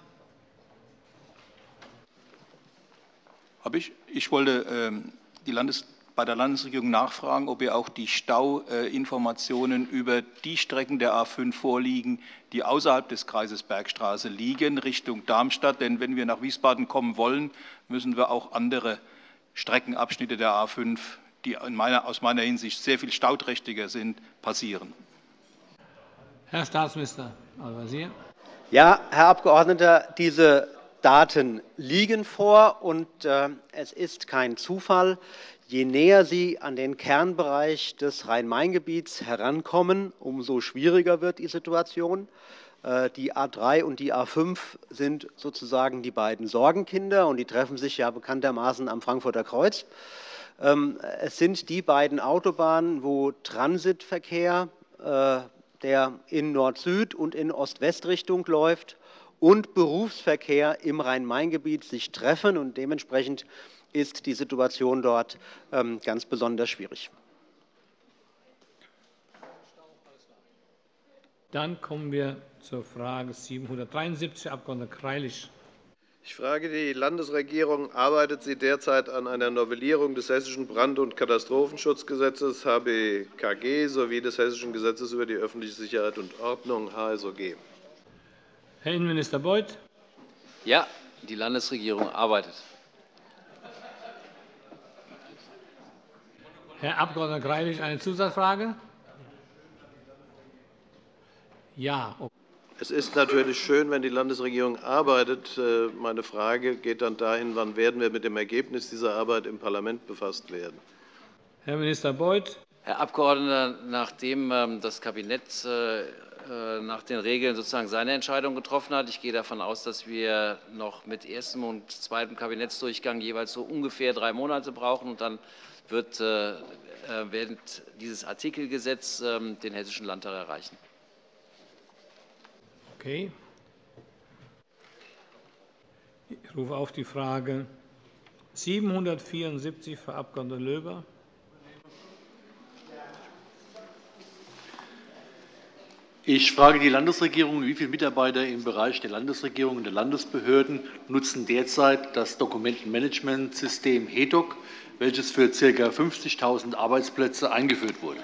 Ich wollte bei der Landesregierung nachfragen, ob ihr auch die Stauinformationen über die Strecken der A 5 vorliegen, die außerhalb des Kreises Bergstraße liegen, Richtung Darmstadt. Denn wenn wir nach Wiesbaden kommen wollen, müssen wir auch andere Streckenabschnitte der A 5, die aus meiner Hinsicht sehr viel stauträchtiger sind, passieren. Herr Staatsminister Al-Wazir. Ja, Herr Abgeordneter, diese Daten liegen vor, und es ist kein Zufall. Je näher Sie an den Kernbereich des Rhein-Main-Gebiets herankommen, umso schwieriger wird die Situation. Die A 3 und die A 5 sind sozusagen die beiden Sorgenkinder, und die treffen sich ja bekanntermaßen am Frankfurter Kreuz. Es sind die beiden Autobahnen, wo Transitverkehr, der in Nord-Süd- und in Ost-West-Richtung läuft, und Berufsverkehr im Rhein-Main-Gebiet sich treffen, und dementsprechend ist die Situation dort ganz besonders schwierig. Dann kommen wir zur Frage 773, Herr Abg. Greilich. Ich frage die Landesregierung, arbeitet sie derzeit an einer Novellierung des Hessischen Brand- und Katastrophenschutzgesetzes HBKG sowie des Hessischen Gesetzes über die öffentliche Sicherheit und Ordnung HSOG? Herr Innenminister Beuth. Ja, die Landesregierung arbeitet. Herr Abg. Greilich, eine Zusatzfrage? Ja. Okay. Es ist natürlich schön, wenn die Landesregierung arbeitet. Meine Frage geht dann dahin, wann werden wir mit dem Ergebnis dieser Arbeit im Parlament befasst werden? Herr Minister Beuth. Herr Abgeordneter, nachdem das Kabinett nach den Regeln sozusagen seine Entscheidung getroffen hat, ich gehe davon aus, dass wir noch mit erstem und zweitem Kabinettsdurchgang jeweils so ungefähr 3 Monate brauchen, und dann wird dieses Artikelgesetz den Hessischen Landtag erreichen. Okay. Ich rufe auf die Frage 774 für Abg. Löber. Ich frage die Landesregierung, wie viele Mitarbeiter im Bereich der Landesregierung und der Landesbehörden nutzen derzeit das Dokumentenmanagementsystem HEDOC, welches für ca. 50.000 Arbeitsplätze eingeführt wurde?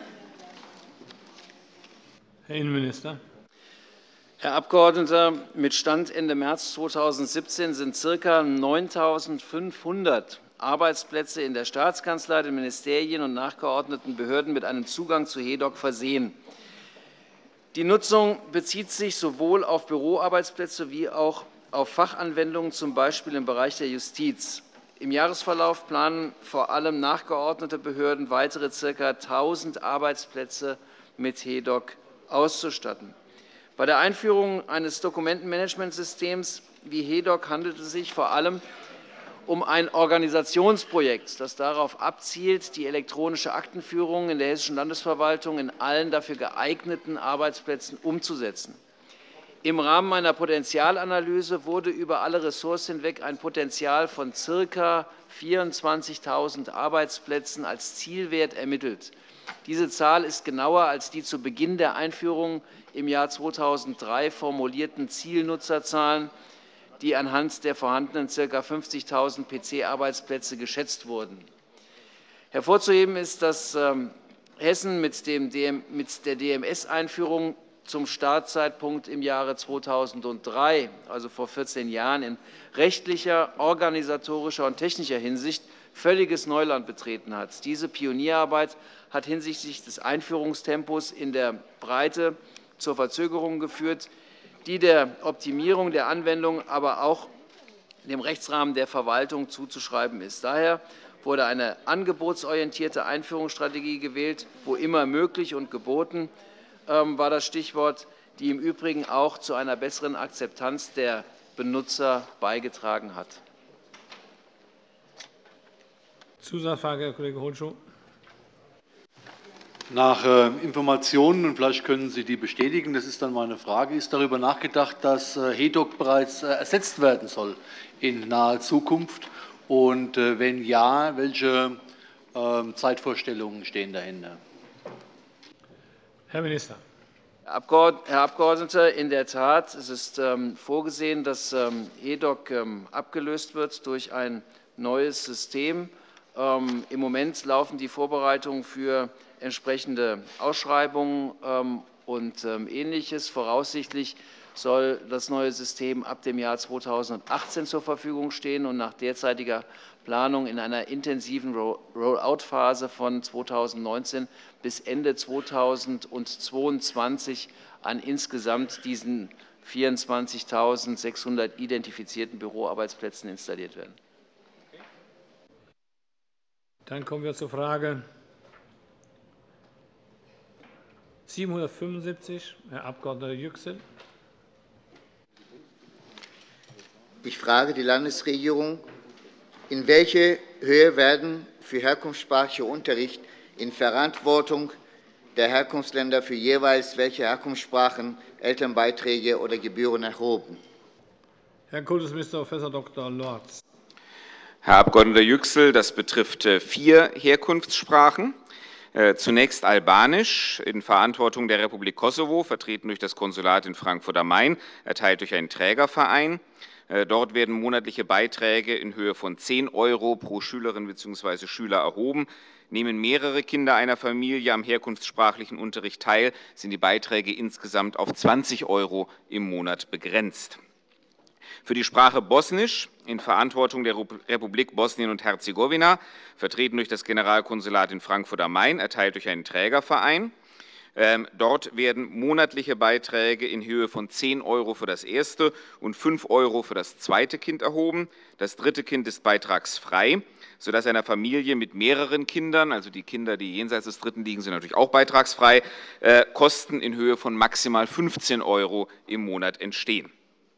Herr Innenminister. Herr Abgeordneter, mit Stand Ende März 2017 sind ca. 9.500 Arbeitsplätze in der Staatskanzlei, den Ministerien und nachgeordneten Behörden mit einem Zugang zu HEDOC versehen. Die Nutzung bezieht sich sowohl auf Büroarbeitsplätze wie auch auf Fachanwendungen, z. B. im Bereich der Justiz. Im Jahresverlauf planen vor allem nachgeordnete Behörden weitere ca. 1.000 Arbeitsplätze mit HEDOC auszustatten. Bei der Einführung eines Dokumentenmanagementsystems wie HEDOC handelt es sich vor allem um ein Organisationsprojekt, das darauf abzielt, die elektronische Aktenführung in der Hessischen Landesverwaltung in allen dafür geeigneten Arbeitsplätzen umzusetzen. Im Rahmen einer Potenzialanalyse wurde über alle Ressorts hinweg ein Potenzial von ca. 24.000 Arbeitsplätzen als Zielwert ermittelt. Diese Zahl ist genauer als die zu Beginn der Einführung im Jahr 2003 formulierten Zielnutzerzahlen, die anhand der vorhandenen ca. 50.000 PC-Arbeitsplätze geschätzt wurden. Hervorzuheben ist, dass Hessen mit der DMS-Einführung zum Startzeitpunkt im Jahre 2003, also vor 14 Jahren, in rechtlicher, organisatorischer und technischer Hinsicht völliges Neuland betreten hat. Diese Pionierarbeit hat hinsichtlich des Einführungstempos in der Breite zur Verzögerung geführt, die der Optimierung der Anwendung, aber auch dem Rechtsrahmen der Verwaltung zuzuschreiben ist. Daher wurde eine angebotsorientierte Einführungsstrategie gewählt, wo immer möglich und geboten war das Stichwort, die im Übrigen auch zu einer besseren Akzeptanz der Benutzer beigetragen hat. Zusatzfrage, Herr Kollege Holschow. Nach Informationen, und vielleicht können Sie die bestätigen, das ist dann meine Frage, ist darüber nachgedacht, dass HEDOC bereits ersetzt werden soll in naher Zukunft? Und wenn ja, welche Zeitvorstellungen stehen dahinter? Herr Minister. Herr Abgeordneter, in der Tat, es ist vorgesehen, dass HEDOC abgelöst wird durch ein neues System. Im Moment laufen die Vorbereitungen für entsprechende Ausschreibungen und Ähnliches. Voraussichtlich soll das neue System ab dem Jahr 2018 zur Verfügung stehen und nach derzeitiger Planung in einer intensiven Rollout-Phase von 2019 bis Ende 2022 an insgesamt diesen 24.600 identifizierten Büroarbeitsplätzen installiert werden. Dann kommen wir zur Frage 775, Herr Abg. Yüksel. Ich frage die Landesregierung, in welche Höhe werden für herkunftssprachlicher Unterricht in Verantwortung der Herkunftsländer für jeweils welche Herkunftssprachen Elternbeiträge oder Gebühren erhoben? Herr Kultusminister Prof. Dr. Lorz. Herr Abg. Yüksel, das betrifft 4 Herkunftssprachen. Zunächst Albanisch in Verantwortung der Republik Kosovo, vertreten durch das Konsulat in Frankfurt am Main, erteilt durch einen Trägerverein. Dort werden monatliche Beiträge in Höhe von 10 € pro Schülerin bzw. Schüler erhoben. Nehmen mehrere Kinder einer Familie am herkunftssprachlichen Unterricht teil, sind die Beiträge insgesamt auf 20 € im Monat begrenzt. Für die Sprache Bosnisch in Verantwortung der Republik Bosnien und Herzegowina, vertreten durch das Generalkonsulat in Frankfurt am Main, erteilt durch einen Trägerverein. Dort werden monatliche Beiträge in Höhe von 10 € für das erste und 5 € für das zweite Kind erhoben. Das dritte Kind ist beitragsfrei, sodass einer Familie mit mehreren Kindern, also die Kinder, die jenseits des dritten liegen, sind natürlich auch beitragsfrei, Kosten in Höhe von maximal 15 € im Monat entstehen.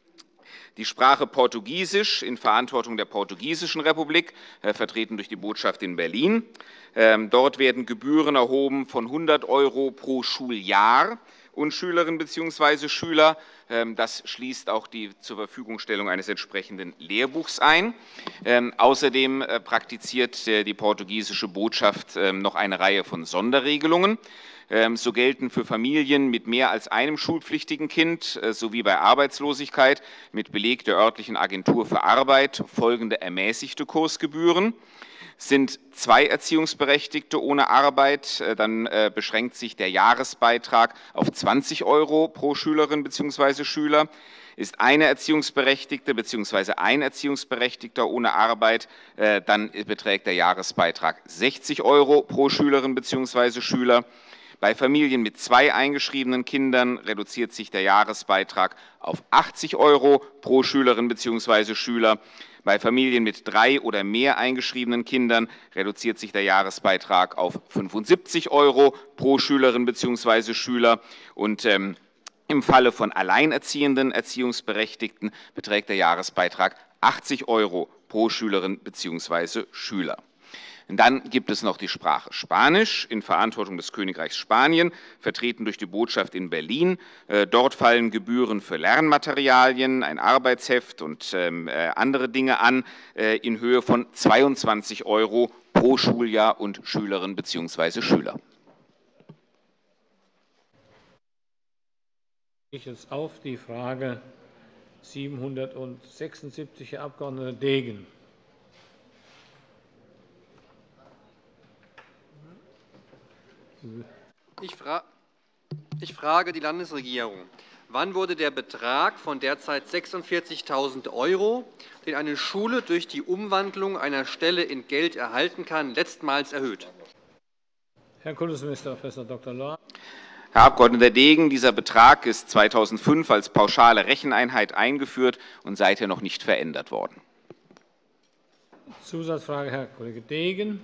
Die Sprache Portugiesisch in Verantwortung der Portugiesischen Republik, vertreten durch die Botschaft in Berlin. Dort werden Gebühren erhoben von 100 € pro Schuljahr und Schülerinnen bzw. Schüler. Das schließt auch die Zurverfügungstellung eines entsprechenden Lehrbuchs ein. Außerdem praktiziert die portugiesische Botschaft noch eine Reihe von Sonderregelungen. So gelten für Familien mit mehr als einem schulpflichtigen Kind sowie bei Arbeitslosigkeit mit Beleg der örtlichen Agentur für Arbeit folgende ermäßigte Kursgebühren. Sind 2 Erziehungsberechtigte ohne Arbeit, dann beschränkt sich der Jahresbeitrag auf 20 € pro Schülerin bzw. Schüler. Ist eine Erziehungsberechtigte bzw. ein Erziehungsberechtigter ohne Arbeit, dann beträgt der Jahresbeitrag 60 € pro Schülerin bzw. Schüler. Bei Familien mit 2 eingeschriebenen Kindern reduziert sich der Jahresbeitrag auf 80 € pro Schülerin bzw. Schüler. Bei Familien mit 3 oder mehr eingeschriebenen Kindern reduziert sich der Jahresbeitrag auf 75 € pro Schülerin bzw. Schüler. Und im Falle von alleinerziehenden Erziehungsberechtigten beträgt der Jahresbeitrag 80 € pro Schülerin bzw. Schüler. Und dann gibt es noch die Sprache Spanisch in Verantwortung des Königreichs Spanien, vertreten durch die Botschaft in Berlin. Dort fallen Gebühren für Lernmaterialien, ein Arbeitsheft und andere Dinge an, in Höhe von 22 € pro Schuljahr und Schülerin bzw. Schüler. Ich jetzt auf die Frage 776, Herr Abg. Degen. Ich frage die Landesregierung. Wann wurde der Betrag von derzeit 46.000 €, den eine Schule durch die Umwandlung einer Stelle in Geld erhalten kann, letztmals erhöht? Herr Kultusminister Prof. Dr. Lohr. Herr Abg. Degen, dieser Betrag ist 2005 als pauschale Recheneinheit eingeführt und seither noch nicht verändert worden. Zusatzfrage, Herr Kollege Degen.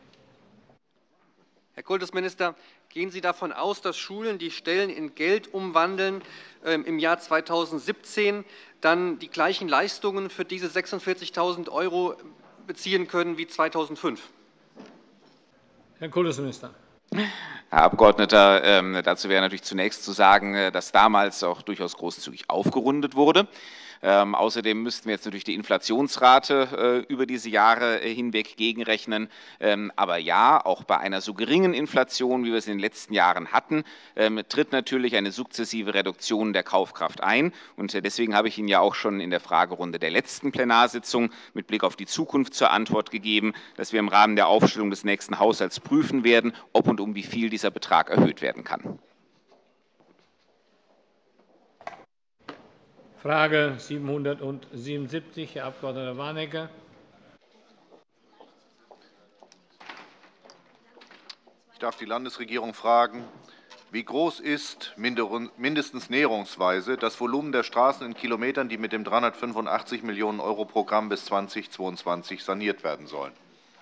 Herr Kultusminister, gehen Sie davon aus, dass Schulen, die Stellen in Geld umwandeln, im Jahr 2017 dann die gleichen Leistungen für diese 46.000 € beziehen können wie 2005? Herr Kultusminister. Herr Abgeordneter, dazu wäre natürlich zunächst zu sagen, dass damals auch durchaus großzügig aufgerundet wurde. Außerdem müssten wir jetzt natürlich die Inflationsrate über diese Jahre hinweg gegenrechnen. Aber ja, auch bei einer so geringen Inflation, wie wir es in den letzten Jahren hatten, tritt natürlich eine sukzessive Reduktion der Kaufkraft ein. Und deswegen habe ich Ihnen ja auch schon in der Fragerunde der letzten Plenarsitzung mit Blick auf die Zukunft zur Antwort gegeben, dass wir im Rahmen der Aufstellung des nächsten Haushalts prüfen werden, ob und um wie viel dieser Betrag erhöht werden kann. Frage 777, Herr Abg. Warnecke. Ich darf die Landesregierung fragen, wie groß ist mindestens näherungsweise das Volumen der Straßen in Kilometern, die mit dem 385 Millionen € Programm bis 2022 saniert werden sollen?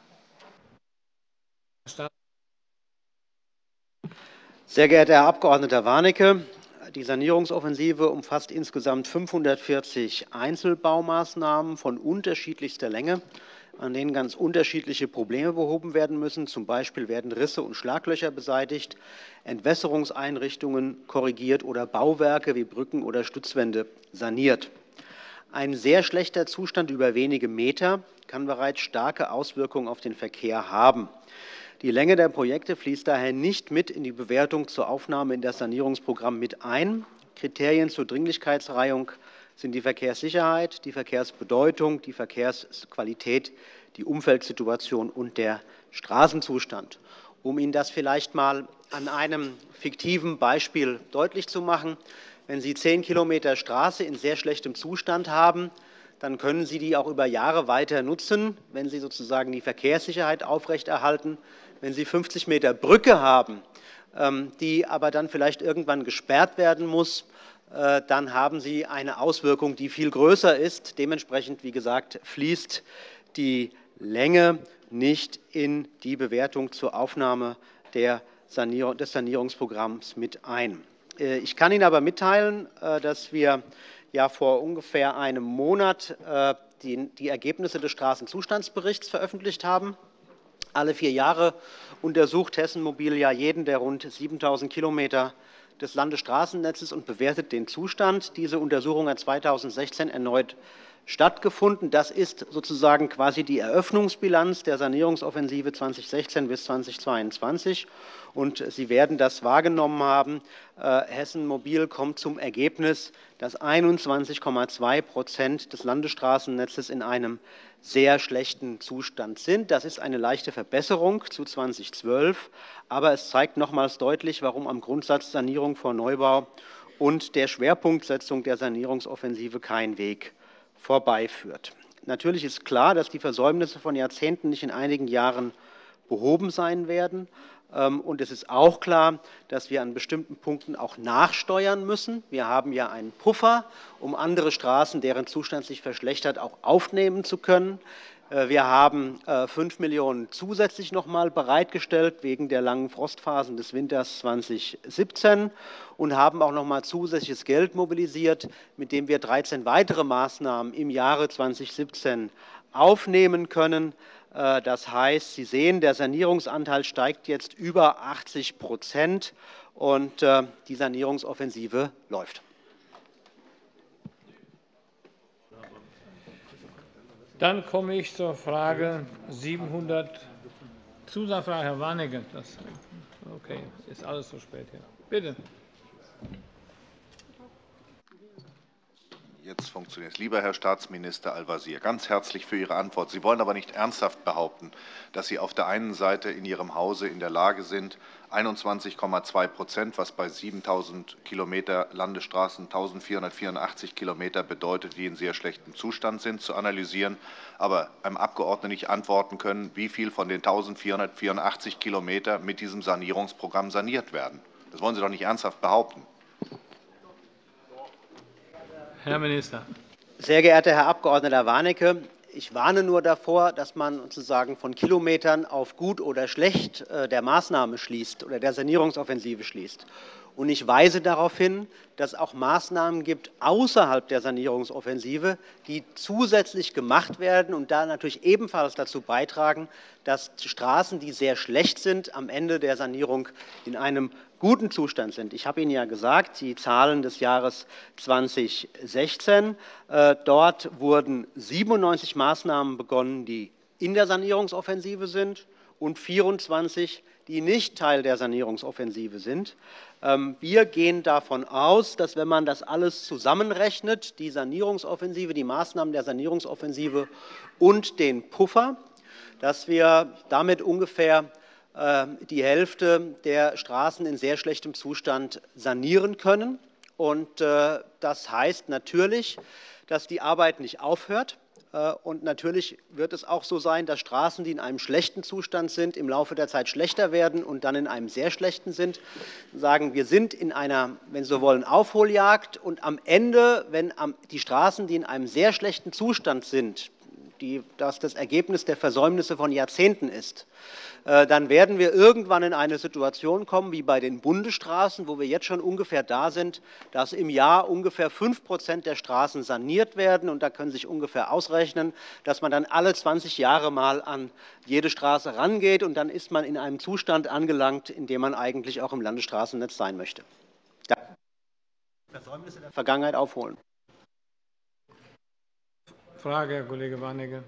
Sehr geehrter Herr Abg. Warnecke, die Sanierungsoffensive umfasst insgesamt 540 Einzelbaumaßnahmen von unterschiedlichster Länge, an denen ganz unterschiedliche Probleme behoben werden müssen. Zum Beispiel werden Risse und Schlaglöcher beseitigt, Entwässerungseinrichtungen korrigiert oder Bauwerke wie Brücken oder Stützwände saniert. Ein sehr schlechter Zustand über wenige Meter kann bereits starke Auswirkungen auf den Verkehr haben. Die Länge der Projekte fließt daher nicht mit in die Bewertung zur Aufnahme in das Sanierungsprogramm mit ein. Kriterien zur Dringlichkeitsreihung sind die Verkehrssicherheit, die Verkehrsbedeutung, die Verkehrsqualität, die Umfeldsituation und der Straßenzustand. Um Ihnen das vielleicht mal an einem fiktiven Beispiel deutlich zu machen: Wenn Sie 10 Kilometer Straße in sehr schlechtem Zustand haben, dann können Sie die auch über Jahre weiter nutzen, wenn Sie sozusagen die Verkehrssicherheit aufrechterhalten. Wenn Sie 50 Meter Brücke haben, die aber dann vielleicht irgendwann gesperrt werden muss, dann haben Sie eine Auswirkung, die viel größer ist. Dementsprechend, wie gesagt, fließt die Länge nicht in die Bewertung zur Aufnahme des Sanierungsprogramms mit ein. Ich kann Ihnen aber mitteilen, dass wir ja vor ungefähr einem Monat die Ergebnisse des Straßenzustandsberichts veröffentlicht haben. Alle 4 Jahre untersucht Hessen Mobil ja jeden der rund 7.000 Kilometer des Landesstraßennetzes und bewertet den Zustand. Diese Untersuchung hat 2016 erneut stattgefunden. Das ist sozusagen quasi die Eröffnungsbilanz der Sanierungsoffensive 2016 bis 2022. Und Sie werden das wahrgenommen haben. Hessen Mobil kommt zum Ergebnis, dass 21,2% des Landesstraßennetzes in einem sehr schlechten Zustand sind. Das ist eine leichte Verbesserung zu 2012, aber es zeigt nochmals deutlich, warum am Grundsatz Sanierung vor Neubau und der Schwerpunktsetzung der Sanierungsoffensive kein Weg vorbeiführt. Natürlich ist klar, dass die Versäumnisse von Jahrzehnten nicht in einigen Jahren behoben sein werden. Und es ist auch klar, dass wir an bestimmten Punkten auch nachsteuern müssen. Wir haben ja einen Puffer, um andere Straßen, deren Zustand sich verschlechtert, auch aufnehmen zu können. Wir haben 5 Millionen zusätzlich noch einmal bereitgestellt wegen der langen Frostphasen des Winters 2017 und haben auch noch einmal zusätzliches Geld mobilisiert, mit dem wir 13 weitere Maßnahmen im Jahre 2017 aufnehmen können. Das heißt, Sie sehen, der Sanierungsanteil steigt jetzt über 80% und die Sanierungsoffensive läuft. Dann komme ich zur Frage 700. Zusatzfrage, Herr Warnecke. Okay, ist alles so spät hier. Bitte. Jetzt funktioniert es. Lieber Herr Staatsminister Al-Wazir, ganz herzlich für Ihre Antwort. Sie wollen aber nicht ernsthaft behaupten, dass Sie auf der einen Seite in Ihrem Hause in der Lage sind, 21,2%, was bei 7.000 Kilometer Landesstraßen 1.484 Kilometer bedeutet, die in sehr schlechtem Zustand sind, zu analysieren, aber einem Abgeordneten nicht antworten können, wie viel von den 1.484 Kilometer mit diesem Sanierungsprogramm saniert werden. Das wollen Sie doch nicht ernsthaft behaupten. Herr Minister. Sehr geehrter Herr Abg. Warnecke, ich warne nur davor, dass man sozusagen von Kilometern auf gut oder schlecht der Maßnahme schließt oder der Sanierungsoffensive schließt. Und ich weise darauf hin, dass es auch Maßnahmen gibt außerhalb der Sanierungsoffensive, die zusätzlich gemacht werden und da natürlich ebenfalls dazu beitragen, dass Straßen, die sehr schlecht sind, am Ende der Sanierung in einem guten Zustand sind. Ich habe Ihnen ja gesagt, die Zahlen des Jahres 2016. Dort wurden 97 Maßnahmen begonnen, die in der Sanierungsoffensive sind, und 24, die nicht Teil der Sanierungsoffensive sind. Wir gehen davon aus, dass, wenn man das alles zusammenrechnet, die Sanierungsoffensive, die Maßnahmen der Sanierungsoffensive und den Puffer, dass wir damit ungefähr die Hälfte der Straßen in sehr schlechtem Zustand sanieren können. Und das heißt natürlich, dass die Arbeit nicht aufhört. Und natürlich wird es auch so sein, dass Straßen, die in einem schlechten Zustand sind, im Laufe der Zeit schlechter werden und dann in einem sehr schlechten sind. Sagen, wir sind in einer, wenn Sie so wollen, Aufholjagd. Und am Ende, wenn die Straßen, die in einem sehr schlechten Zustand sind, das Ergebnis der Versäumnisse von Jahrzehnten ist, dann werden wir irgendwann in eine Situation kommen, wie bei den Bundesstraßen, wo wir jetzt schon ungefähr da sind, dass im Jahr ungefähr 5% der Straßen saniert werden. Und da können Sie sich ungefähr ausrechnen, dass man dann alle 20 Jahre mal an jede Straße rangeht. Und dann ist man in einem Zustand angelangt, in dem man eigentlich auch im Landesstraßennetz sein möchte. Versäumnisse der Vergangenheit aufholen. Frage, Herr Kollege Warnecke.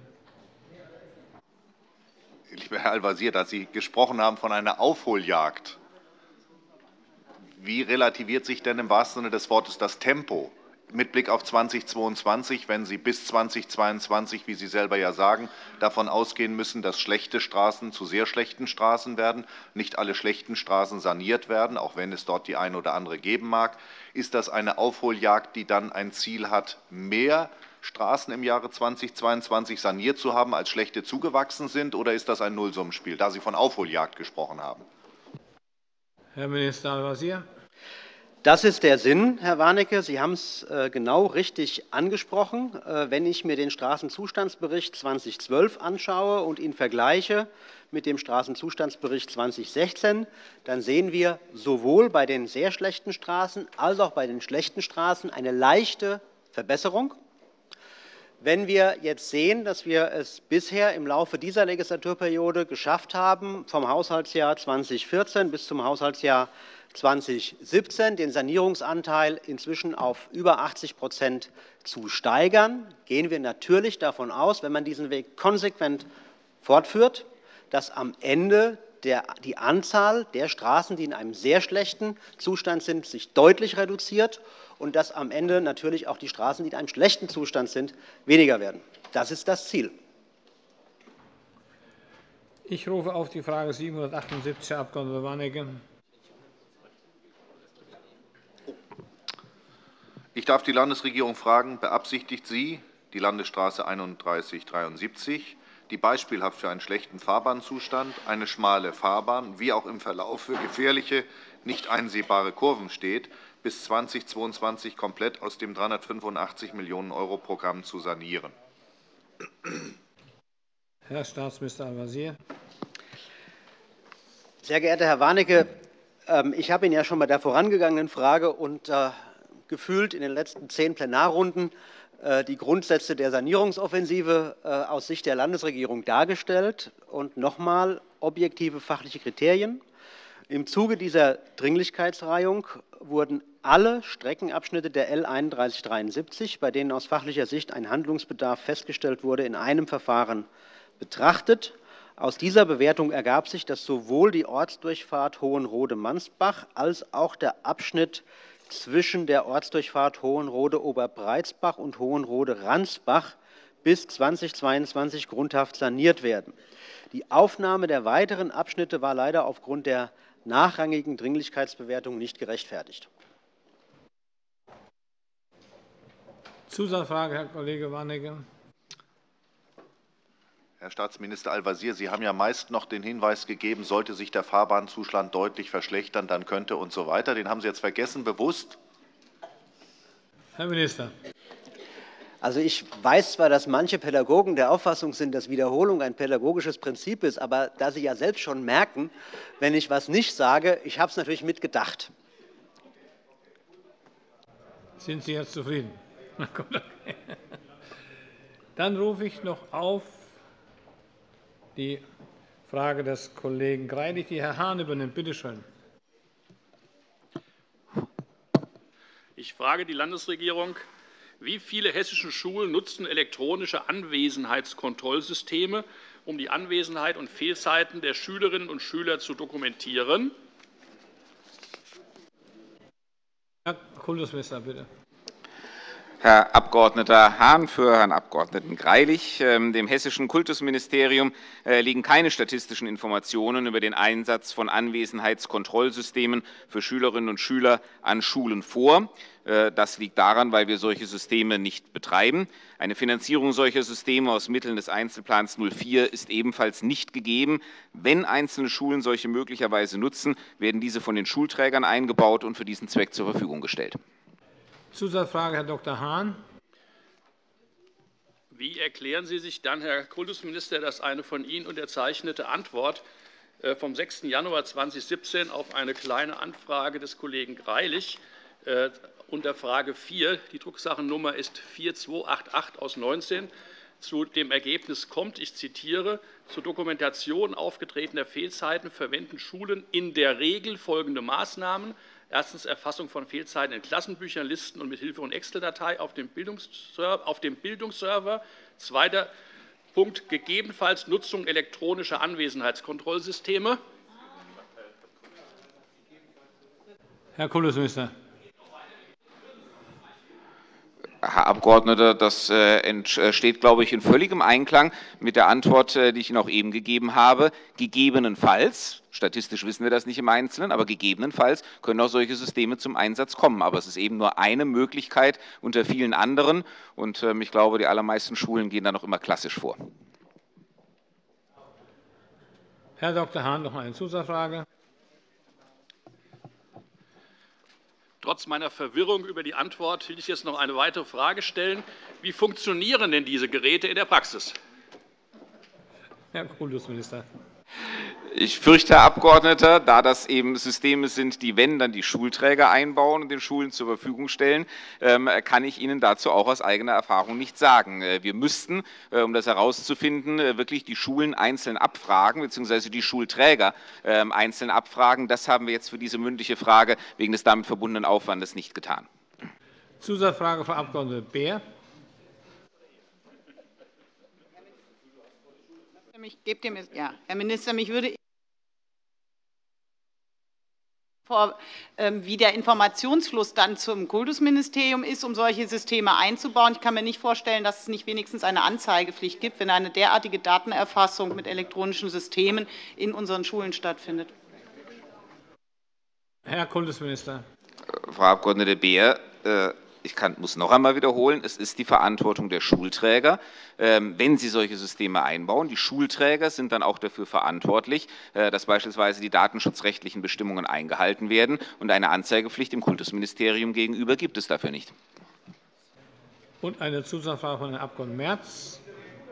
Lieber Herr Al-Wazir, dass Sie gesprochen haben von einer Aufholjagd. Wie relativiert sich denn im wahrsten Sinne des Wortes das Tempo? mit Blick auf 2022, wenn Sie bis 2022, wie Sie selber ja sagen, davon ausgehen müssen, dass schlechte Straßen zu sehr schlechten Straßen werden, nicht alle schlechten Straßen saniert werden, auch wenn es dort die eine oder andere geben mag. Ist das eine Aufholjagd, die dann ein Ziel hat, mehr Straßen im Jahre 2022 saniert zu haben, als schlechte zugewachsen sind, oder ist das ein Nullsummenspiel, da Sie von Aufholjagd gesprochen haben? Herr Minister Al-Wazir. Das ist der Sinn, Herr Warnecke. Sie haben es genau richtig angesprochen. Wenn ich mir den Straßenzustandsbericht 2012 anschaue und ihn vergleiche mit dem Straßenzustandsbericht 2016, dann sehen wir sowohl bei den sehr schlechten Straßen als auch bei den schlechten Straßen eine leichte Verbesserung. Wenn wir jetzt sehen, dass wir es bisher im Laufe dieser Legislaturperiode geschafft haben, vom Haushaltsjahr 2014 bis zum Haushaltsjahr 2017 den Sanierungsanteil inzwischen auf über 80% zu steigern, gehen wir natürlich davon aus, wenn man diesen Weg konsequent fortführt, dass am Ende die Anzahl der Straßen, die in einem sehr schlechten Zustand sind, sich deutlich reduziert und dass am Ende natürlich auch die Straßen, die in einem schlechten Zustand sind, weniger werden. Das ist das Ziel. Ich rufe auf die Frage 778, Herr Abg. Warnecke. Ich darf die Landesregierung fragen, beabsichtigt sie, die Landesstraße 3173, die beispielhaft für einen schlechten Fahrbahnzustand, eine schmale Fahrbahn, wie auch im Verlauf für gefährliche, nicht einsehbare Kurven steht, bis 2022 komplett aus dem 385 Millionen € Programm zu sanieren? Herr Staatsminister Al-Wazir. Sehr geehrter Herr Warnecke, ich habe Ihnen ja schon bei der vorangegangenen Frage und gefühlt in den letzten 10 Plenarrunden die Grundsätze der Sanierungsoffensive aus Sicht der Landesregierung dargestellt und noch einmal objektive fachliche Kriterien. Im Zuge dieser Dringlichkeitsreihung wurden alle Streckenabschnitte der L 3173, bei denen aus fachlicher Sicht ein Handlungsbedarf festgestellt wurde, in einem Verfahren betrachtet. Aus dieser Bewertung ergab sich, dass sowohl die Ortsdurchfahrt Hohenrode-Mansbach als auch der Abschnitt zwischen der Ortsdurchfahrt Hohenrode-Oberbreitsbach und Hohenrode-Ransbach bis 2022 grundhaft saniert werden. Die Aufnahme der weiteren Abschnitte war leider aufgrund der nachrangigen Dringlichkeitsbewertung nicht gerechtfertigt. Zusatzfrage, Herr Kollege Warnecke. Herr Staatsminister Al-Wazir, Sie haben ja meist noch den Hinweis gegeben, sollte sich der Fahrbahnzustand deutlich verschlechtern, dann könnte und so weiter. Den haben Sie jetzt vergessen, bewusst? Herr Minister. Also ich weiß zwar, dass manche Pädagogen der Auffassung sind, dass Wiederholung ein pädagogisches Prinzip ist, aber da Sie ja selbst schon merken, wenn ich etwas nicht sage, ich habe es natürlich mitgedacht. Sind Sie jetzt zufrieden? Dann rufe ich noch auf die Frage des Kollegen Greilich, die Herr Hahn übernimmt. Bitte schön. Ich frage die Landesregierung, wie viele hessische Schulen nutzen elektronische Anwesenheitskontrollsysteme, um die Anwesenheit und Fehlzeiten der Schülerinnen und Schüler zu dokumentieren? Herr Kultusminister, bitte. Herr Abg. Hahn für Herrn Abg. Greilich. Dem Hessischen Kultusministerium liegen keine statistischen Informationen über den Einsatz von Anwesenheitskontrollsystemen für Schülerinnen und Schüler an Schulen vor. Das liegt daran, weil wir solche Systeme nicht betreiben. Eine Finanzierung solcher Systeme aus Mitteln des Einzelplans 04 ist ebenfalls nicht gegeben. Wenn einzelne Schulen solche möglicherweise nutzen, werden diese von den Schulträgern eingebaut und für diesen Zweck zur Verfügung gestellt. Zusatzfrage, Herr Dr. Hahn. Wie erklären Sie sich dann, Herr Kultusminister, dass eine von Ihnen unterzeichnete Antwort vom 6. Januar 2017 auf eine Kleine Anfrage des Kollegen Greilich unter Frage 4, die Drucksachennummer ist 4288 aus 19, zu dem Ergebnis kommt, ich zitiere, zur Dokumentation aufgetretener Fehlzeiten verwenden Schulen in der Regel folgende Maßnahmen. Erstens Erfassung von Fehlzeiten in Klassenbüchern, Listen und mit Hilfe von Excel-Datei auf dem Bildungsserver. Zweiter Punkt, gegebenenfalls Nutzung elektronischer Anwesenheitskontrollsysteme. Herr Kultusminister. Herr Abgeordneter, das steht, glaube ich, in völligem Einklang mit der Antwort, die ich Ihnen auch eben gegeben habe. Gegebenenfalls, statistisch wissen wir das nicht im Einzelnen, aber gegebenenfalls können auch solche Systeme zum Einsatz kommen. Aber es ist eben nur eine Möglichkeit unter vielen anderen. Und ich glaube, die allermeisten Schulen gehen da noch immer klassisch vor. Herr Dr. Hahn, noch eine Zusatzfrage. Trotz meiner Verwirrung über die Antwort will ich jetzt noch eine weitere Frage stellen. Wie funktionieren denn diese Geräte in der Praxis? Herr Kultusminister. Ich fürchte, Herr Abgeordneter, da das eben Systeme sind, die, wenn, dann die Schulträger einbauen und den Schulen zur Verfügung stellen, kann ich Ihnen dazu auch aus eigener Erfahrung nichts sagen. Wir müssten, um das herauszufinden, wirklich die Schulen einzeln abfragen, beziehungsweise die Schulträger einzeln abfragen. Das haben wir jetzt für diese mündliche Frage wegen des damit verbundenen Aufwandes nicht getan. Zusatzfrage, Frau Abg. Beer. Herr Minister, mich würde wie der Informationsfluss dann zum Kultusministerium ist, um solche Systeme einzubauen. Ich kann mir nicht vorstellen, dass es nicht wenigstens eine Anzeigepflicht gibt, wenn eine derartige Datenerfassung mit elektronischen Systemen in unseren Schulen stattfindet. Herr Kultusminister. Frau Abg. Beer, ich muss noch einmal wiederholen, es ist die Verantwortung der Schulträger, wenn sie solche Systeme einbauen. Die Schulträger sind dann auch dafür verantwortlich, dass beispielsweise die datenschutzrechtlichen Bestimmungen eingehalten werden. Und eine Anzeigepflicht im Kultusministerium gegenüber gibt es dafür nicht. Und eine Zusatzfrage von Herrn Abg. Merz.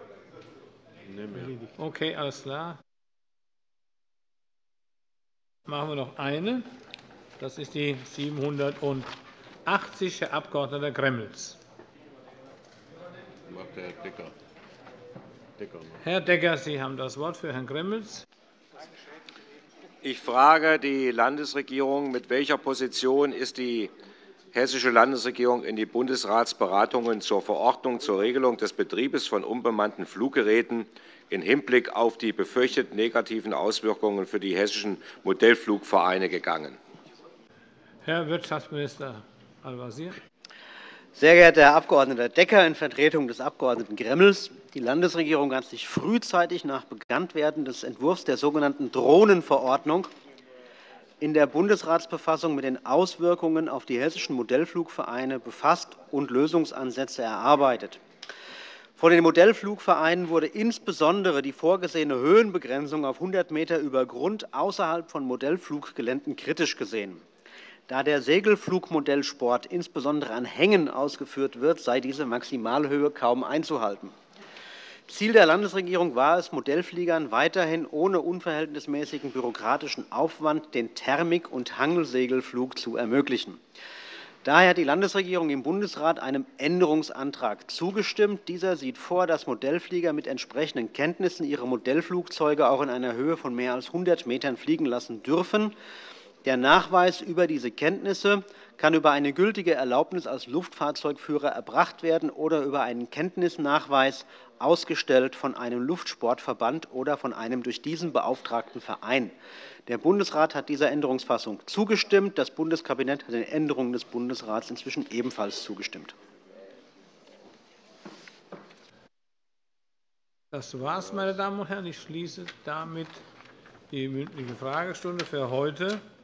Okay, alles klar. Machen wir noch eine. Das ist die 780, Herr Abg. Gremmels. Macht der Herr Decker. Herr Decker, Sie haben das Wort für Herrn Gremmels. Ich frage die Landesregierung, mit welcher Position ist die hessische Landesregierung in die Bundesratsberatungen zur Verordnung zur Regelung des Betriebes von unbemannten Fluggeräten im Hinblick auf die befürchteten negativen Auswirkungen für die hessischen Modellflugvereine gegangen? Herr Wirtschaftsminister Al-Wazir. Sehr geehrter Herr Abg. Decker, in Vertretung des Abg. Gremmels. Die Landesregierung hat sich frühzeitig nach Bekanntwerden des Entwurfs der sogenannten Drohnenverordnung in der Bundesratsbefassung mit den Auswirkungen auf die hessischen Modellflugvereine befasst und Lösungsansätze erarbeitet. Von den Modellflugvereinen wurde insbesondere die vorgesehene Höhenbegrenzung auf 100 Meter über Grund außerhalb von Modellfluggeländen kritisch gesehen. Da der Segelflugmodellsport insbesondere an Hängen ausgeführt wird, sei diese Maximalhöhe kaum einzuhalten. Ziel der Landesregierung war es, Modellfliegern weiterhin ohne unverhältnismäßigen bürokratischen Aufwand den Thermik- und Hangelsegelflug zu ermöglichen. Daher hat die Landesregierung im Bundesrat einem Änderungsantrag zugestimmt. Dieser sieht vor, dass Modellflieger mit entsprechenden Kenntnissen ihre Modellflugzeuge auch in einer Höhe von mehr als 100 Metern fliegen lassen dürfen. Der Nachweis über diese Kenntnisse kann über eine gültige Erlaubnis als Luftfahrzeugführer erbracht werden oder über einen Kenntnisnachweis ausgestellt von einem Luftsportverband oder von einem durch diesen beauftragten Verein. Der Bundesrat hat dieser Änderungsfassung zugestimmt. Das Bundeskabinett hat den Änderungen des Bundesrats inzwischen ebenfalls zugestimmt. Das war's, meine Damen und Herren. Ich schließe damit die mündliche Fragestunde für heute.